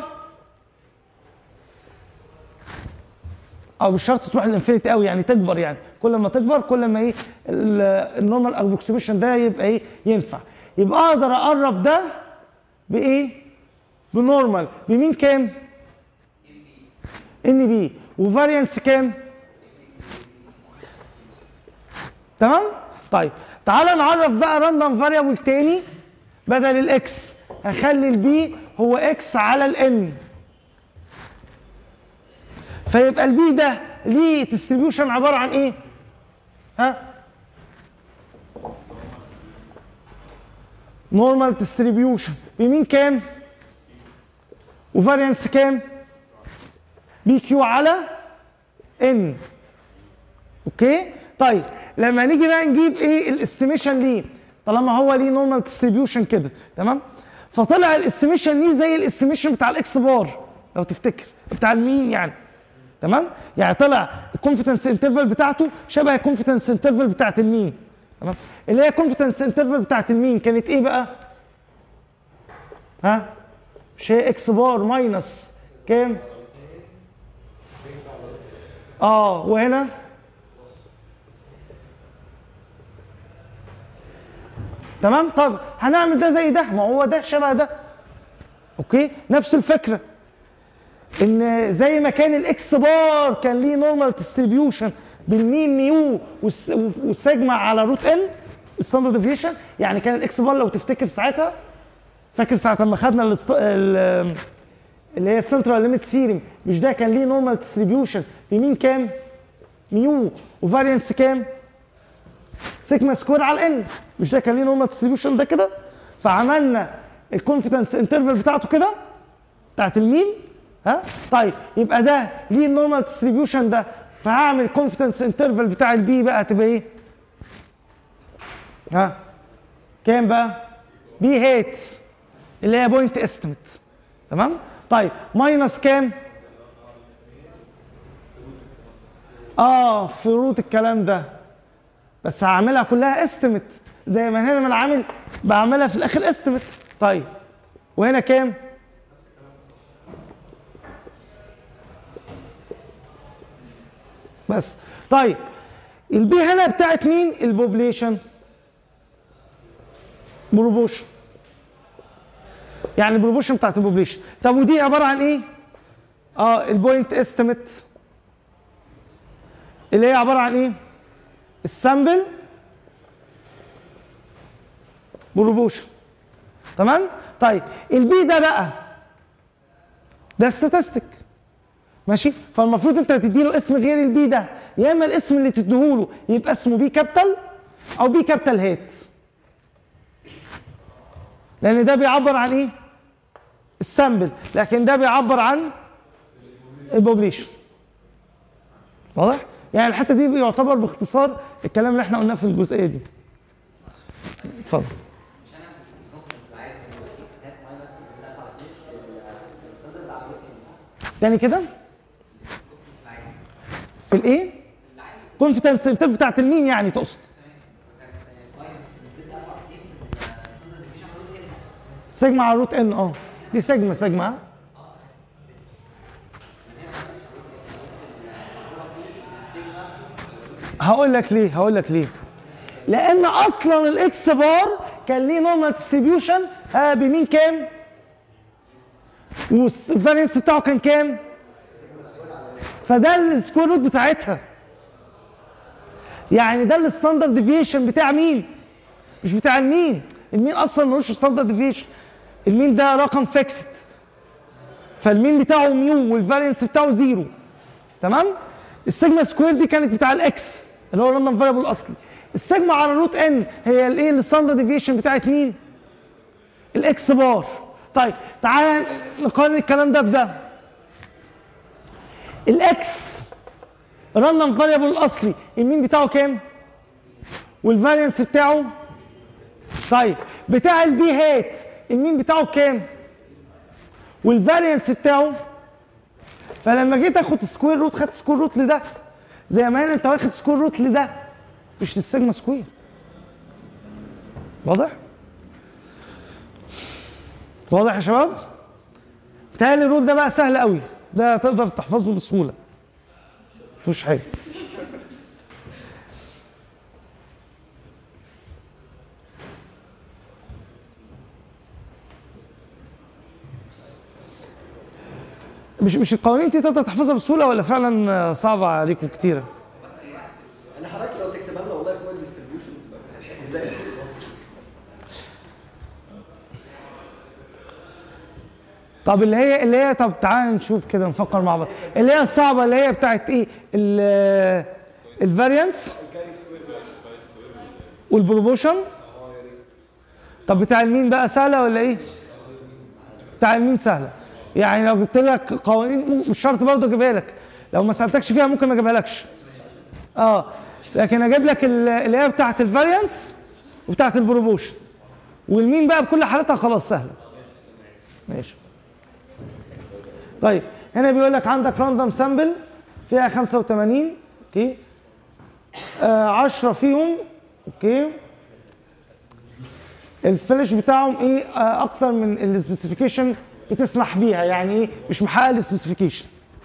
او مش شرط تروح للانفينيتي قوي يعني تكبر، يعني كل ما تكبر كل ما ايه النورمال ابروكسيميشن ده يبقى ايه ينفع. يبقى اقدر اقرب ده بايه؟ بنورمال بمين كام؟ ان بي وفاريانس كام؟ تمام؟ طيب تعالى نعرف بقى راندوم فاريبل تاني بدل الاكس هخلي البي هو اكس على الان. فيبقى البي ده ليه ديستريبيوشن عباره عن ايه؟ ها؟ نورمال ديستريبيوشن بمين كام؟ وفاريانس كام؟ بي كيو على ان. اوكي؟ طيب لما نيجي بقى نجيب ايه الاستيميشن ليه؟ طالما هو ليه نورمال ديستريبيوشن كده تمام؟ فطلع الاستيميشن ليه زي الاستيميشن بتاع الاكس بار لو تفتكر بتاع المين يعني تمام؟ يعني طلع الكونفيدنس انترفال بتاعته شبه الكونفيدنس انترفال بتاعت المين تمام؟ اللي هي الكونفيدنس انترفال بتاعت المين كانت ايه بقى؟ ها؟ مش هي اكس بار ماينس كام؟ وهنا تمام. طب هنعمل ده زي ده، ما هو ده شبه ده. اوكي نفس الفكره ان زي ما كان الاكس بار كان ليه نورمال ديستريبيوشن بالمين ميو والسيجما على روت ان ستاندرد ديفيشن. يعني كان الاكس بار لو تفتكر ساعتها، فاكر ساعه لما خدنا اللي هي السنترال ليميت ثيرم، مش ده كان ليه نورمال ديستريبيوشن بمين كام؟ ميو وفاريانس كام؟ سيجما سكوير على الان. مش ده كان ليه نورمال ديستريبيوشن ده كده؟ فعملنا الكونفيدنس انترفال بتاعته كده بتاعت المين. ها طيب يبقى ده ليه النورمال ديستريبيوشن ده، فهعمل الكونفيدنس انترفال بتاع البي بقى تبقى ايه؟ ها كام بقى؟ بي هيت اللي هي بوينت استيميت. تمام؟ طيب ماينس كام؟ في روت الكلام ده، بس هعملها كلها استيميت زي ما هنا انا بعملها في الاخر استيميت. طيب وهنا كام؟ بس. طيب البي هنا بتاعت مين؟ البوبليشن بروبوشن، يعني البروبوشن بتاعت البوبليشن. طب ودي عباره عن ايه؟ البوينت استيميت اللي هي عباره عن ايه؟ السامبل بروبوشن. تمام؟ طيب البي ده بقى ده ستاتستيك ماشي؟ فالمفروض انت تديله اسم غير البي ده، يا اما الاسم اللي تديهوله يبقى اسمه بي كابيتال او بي كابيتال هيت، لان ده بيعبر عن ايه؟ السامبل، لكن ده بيعبر عن البوبليشن. واضح؟ يعني الحته دي يعتبر باختصار الكلام اللي احنا قلناه في الجزئيه دي. اتفضل. تاني كده في الايه؟ كونفيدنس انترفال بتاعت المين يعني تقصد؟ سيجما على روت ان. دي سيجما هقول لك ليه لان اصلا الاكس بار كان ليه نورمال ديستريبيوشن بمين كام؟ والفارينس بتاعه كان كام؟ فده السكوير روت بتاعتها، يعني ده الستاندرد ديفيشن بتاع مين؟ مش بتاع المين اصلا ملوش ستاندرد ديفيشن، المين ده رقم فيكسد، فالمين بتاعه ميو والفارينس بتاعه زيرو. تمام؟ السيجما سكوير دي كانت بتاع الاكس اللي هو الراندوم فاريبل الاصلي، السيجما على روت ان هي الايه؟ الستاندرد ديفيشن بتاعت مين؟ الاكس بار. طيب تعالى نقارن الكلام ده بده. الاكس الراندوم فاريبل الاصلي المين بتاعه كام؟ والفارينس بتاعه طيب بتاع البي هات المين بتاعه كام؟ والفارينس بتاعه. فلما جيت اخد سكوير روت خدت سكوير روت لده، زي ما انت واخد سكوير روت لده مش للسيجما سكوير. واضح؟ واضح يا شباب؟ تاني الرول ده بقى سهل قوي، ده تقدر تحفظه بسهوله مفيهوش حاجه. مش القوانين دي تقدر تحفظها بسهوله ولا فعلا صعبه عليكم كتيره؟ انا حضرتك لو تكتبها لنا والله فوق الديستريبيوشن تبقى ازاي؟ طب اللي هي طب تعال نشوف كده نفكر مع بعض. اللي هي الصعبه اللي هي بتاعت ايه؟ الفاريانس والبروبوشن. طب بتاع المين بقى سهله ولا ايه؟ بتاع المين سهله. يعني لو جبت لك قوانين مش شرط برضه اجيبها لك، لو ما سالتكش فيها ممكن ما اجيبها لكش. لكن اجيب لك اللي هي بتاعت الفاريانس وبتاعت البروبوشن، والمين بقى بكل حالاتها خلاص سهله. ماشي. طيب هنا بيقول لك عندك راندوم سامبل فيها 85 اوكي 10 فيهم اوكي الفينش بتاعهم ايه اكتر من السبيسيفيكيشن بتسمح بيها، يعني ايه مش محقق السبيسيفيكيشن.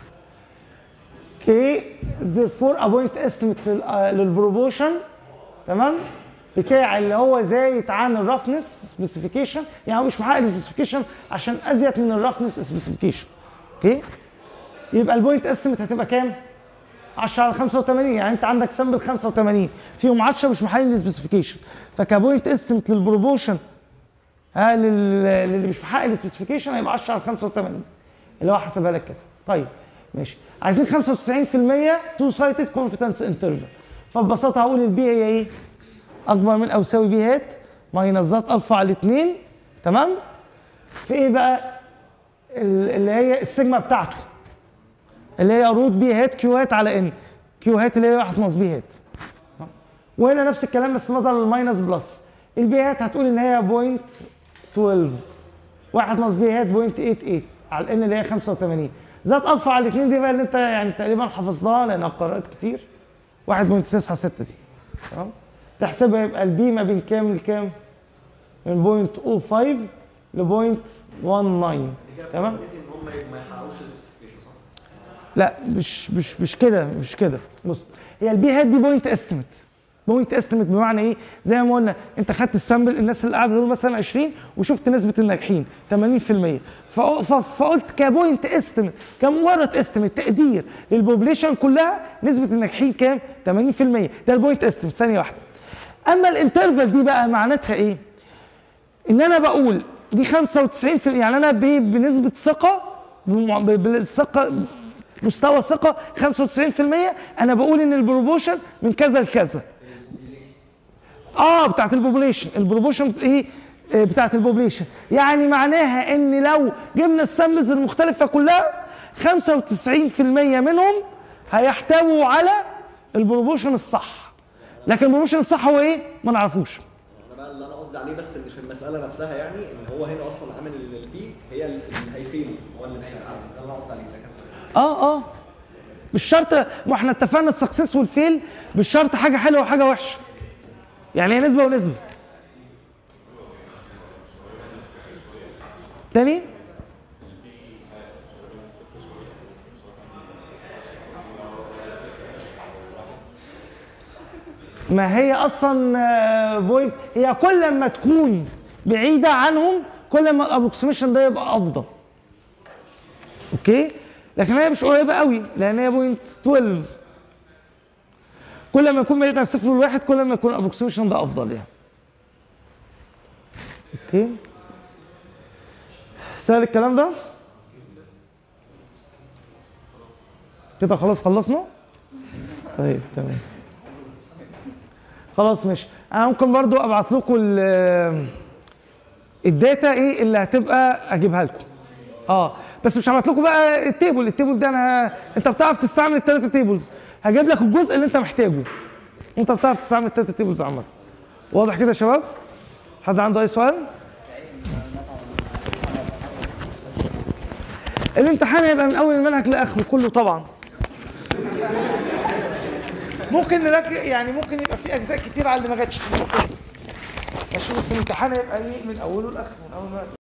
اوكي therefore a point estimate للبروبوشن تمام بتاع اللي هو زايد عن الرفنس سبيسيفيكيشن، يعني هو مش محقق السبيسيفيكيشن عشان ازيد من الرفنس سبيسيفيكيشن. اوكي يبقى البوينت استيميت هتبقى كام؟ 10 على 85، يعني انت عندك سامبل 85 فيهم 10 مش محققين السبيسيفيكيشن، فكبوينت استيميت للبروبوشن اللي مش محقق السبيسيفيكيشن هيبقى 10 على 85 اللي هو حسبها لك كده. طيب ماشي، عايزين 95% تو سايتد كونفيدنس انترفال، فببساطه هقول البي هي ايه؟ اكبر من او يساوي بي هات ماينس ذات الفا على 2 تمام؟ في ايه بقى؟ اللي هي السيجما بتاعته اللي هي روت بي هات كيو هات على ان، كيو هات اللي هي 1 ناقص بي هات. وهنا نفس الكلام بس بدل الماينس بلس، البي هات هتقول ان هي 0.12 1 ناقص بي هات 0.88 على الان اللي هي 85 ذات الفا على 2 دي بقى اللي انت يعني تقريبا حفظناها لانها قرأت كتير 1.96 دي تمام؟ تحسبها يبقى البي ما بين كام لكام؟ من 0.05 ل 0.19 تمام؟ ان هم ما يحققوش السبيسيفيكيشن صح؟ لا مش كده بص، هي البي هات دي بوينت استيميت بوينت استيميت بمعنى ايه؟ زي ما قلنا انت خدت السامبل الناس اللي قاعده دول مثلا 20 وشفت نسبه الناجحين 80%، فقلت كبوينت استيميت كمجرد استيميت تقدير للبوبليشن كلها نسبه الناجحين كام؟ 80%. ده البوينت استيميت. ثانيه واحده. اما الانترفال دي بقى معناتها ايه؟ ان انا بقول دي 95%، يعني انا بنسبه ثقه بالثقه مستوى ثقه 95%، انا بقول ان البروبوشن من كذا لكذا. بتاعت البوبوليشن، البروبوشن ايه بتاعت البوبوليشن، يعني معناها ان لو جبنا السامبلز المختلفه كلها 95% منهم هيحتووا على البروبوشن الصح. لكن البروبوشن الصح هو ايه؟ ما نعرفوش. انا بقى اللي انا قصدي عليه بس اللي في المساله نفسها، يعني ان هو هنا اصلا عامل البي هي اللي هيفيل، هو اللي مش هيعمل. ده اللي انا قصدي عليه. مش شرط، ما احنا اتفقنا السكسس والفيل مش شرط حاجه حلوه وحاجه وحشه، يعني هي نسبه ونسبه. تاني ما هي اصلا بوينت، هي كل ما تكون بعيده عنهم كل ما الابروكسيميشن ده يبقى افضل. اوكي، لكن هي مش قريبه قوي لان هي بوينت 12. كل ما يكون بعيد عن 0 و1 كل ما يكون الابروكسيميشن ده افضل يعني. اوكي، سهل الكلام ده كده. خلاص خلصنا. طيب تمام خلاص ماشي. انا ممكن برضو ابعت لكم الداتا ايه اللي هتبقى اجيبها لكم. بس مش هبعت لكم بقى التيبل ده، انت بتعرف تستعمل الثلاثه تيبلز، هجيب لك الجزء اللي انت محتاجه وانت بتعرف تستعمل الثلاثه تيبلز عامه. واضح كده يا شباب؟ حد عنده اي سؤال؟ الامتحان هيبقى من اول المنهج لاخره كله طبعا. ممكن نركز يعني، ممكن يبقى في اجزاء كتير على اللي ما جاتش ماشي، بس الامتحان هيبقى من اوله لاخره من اول ما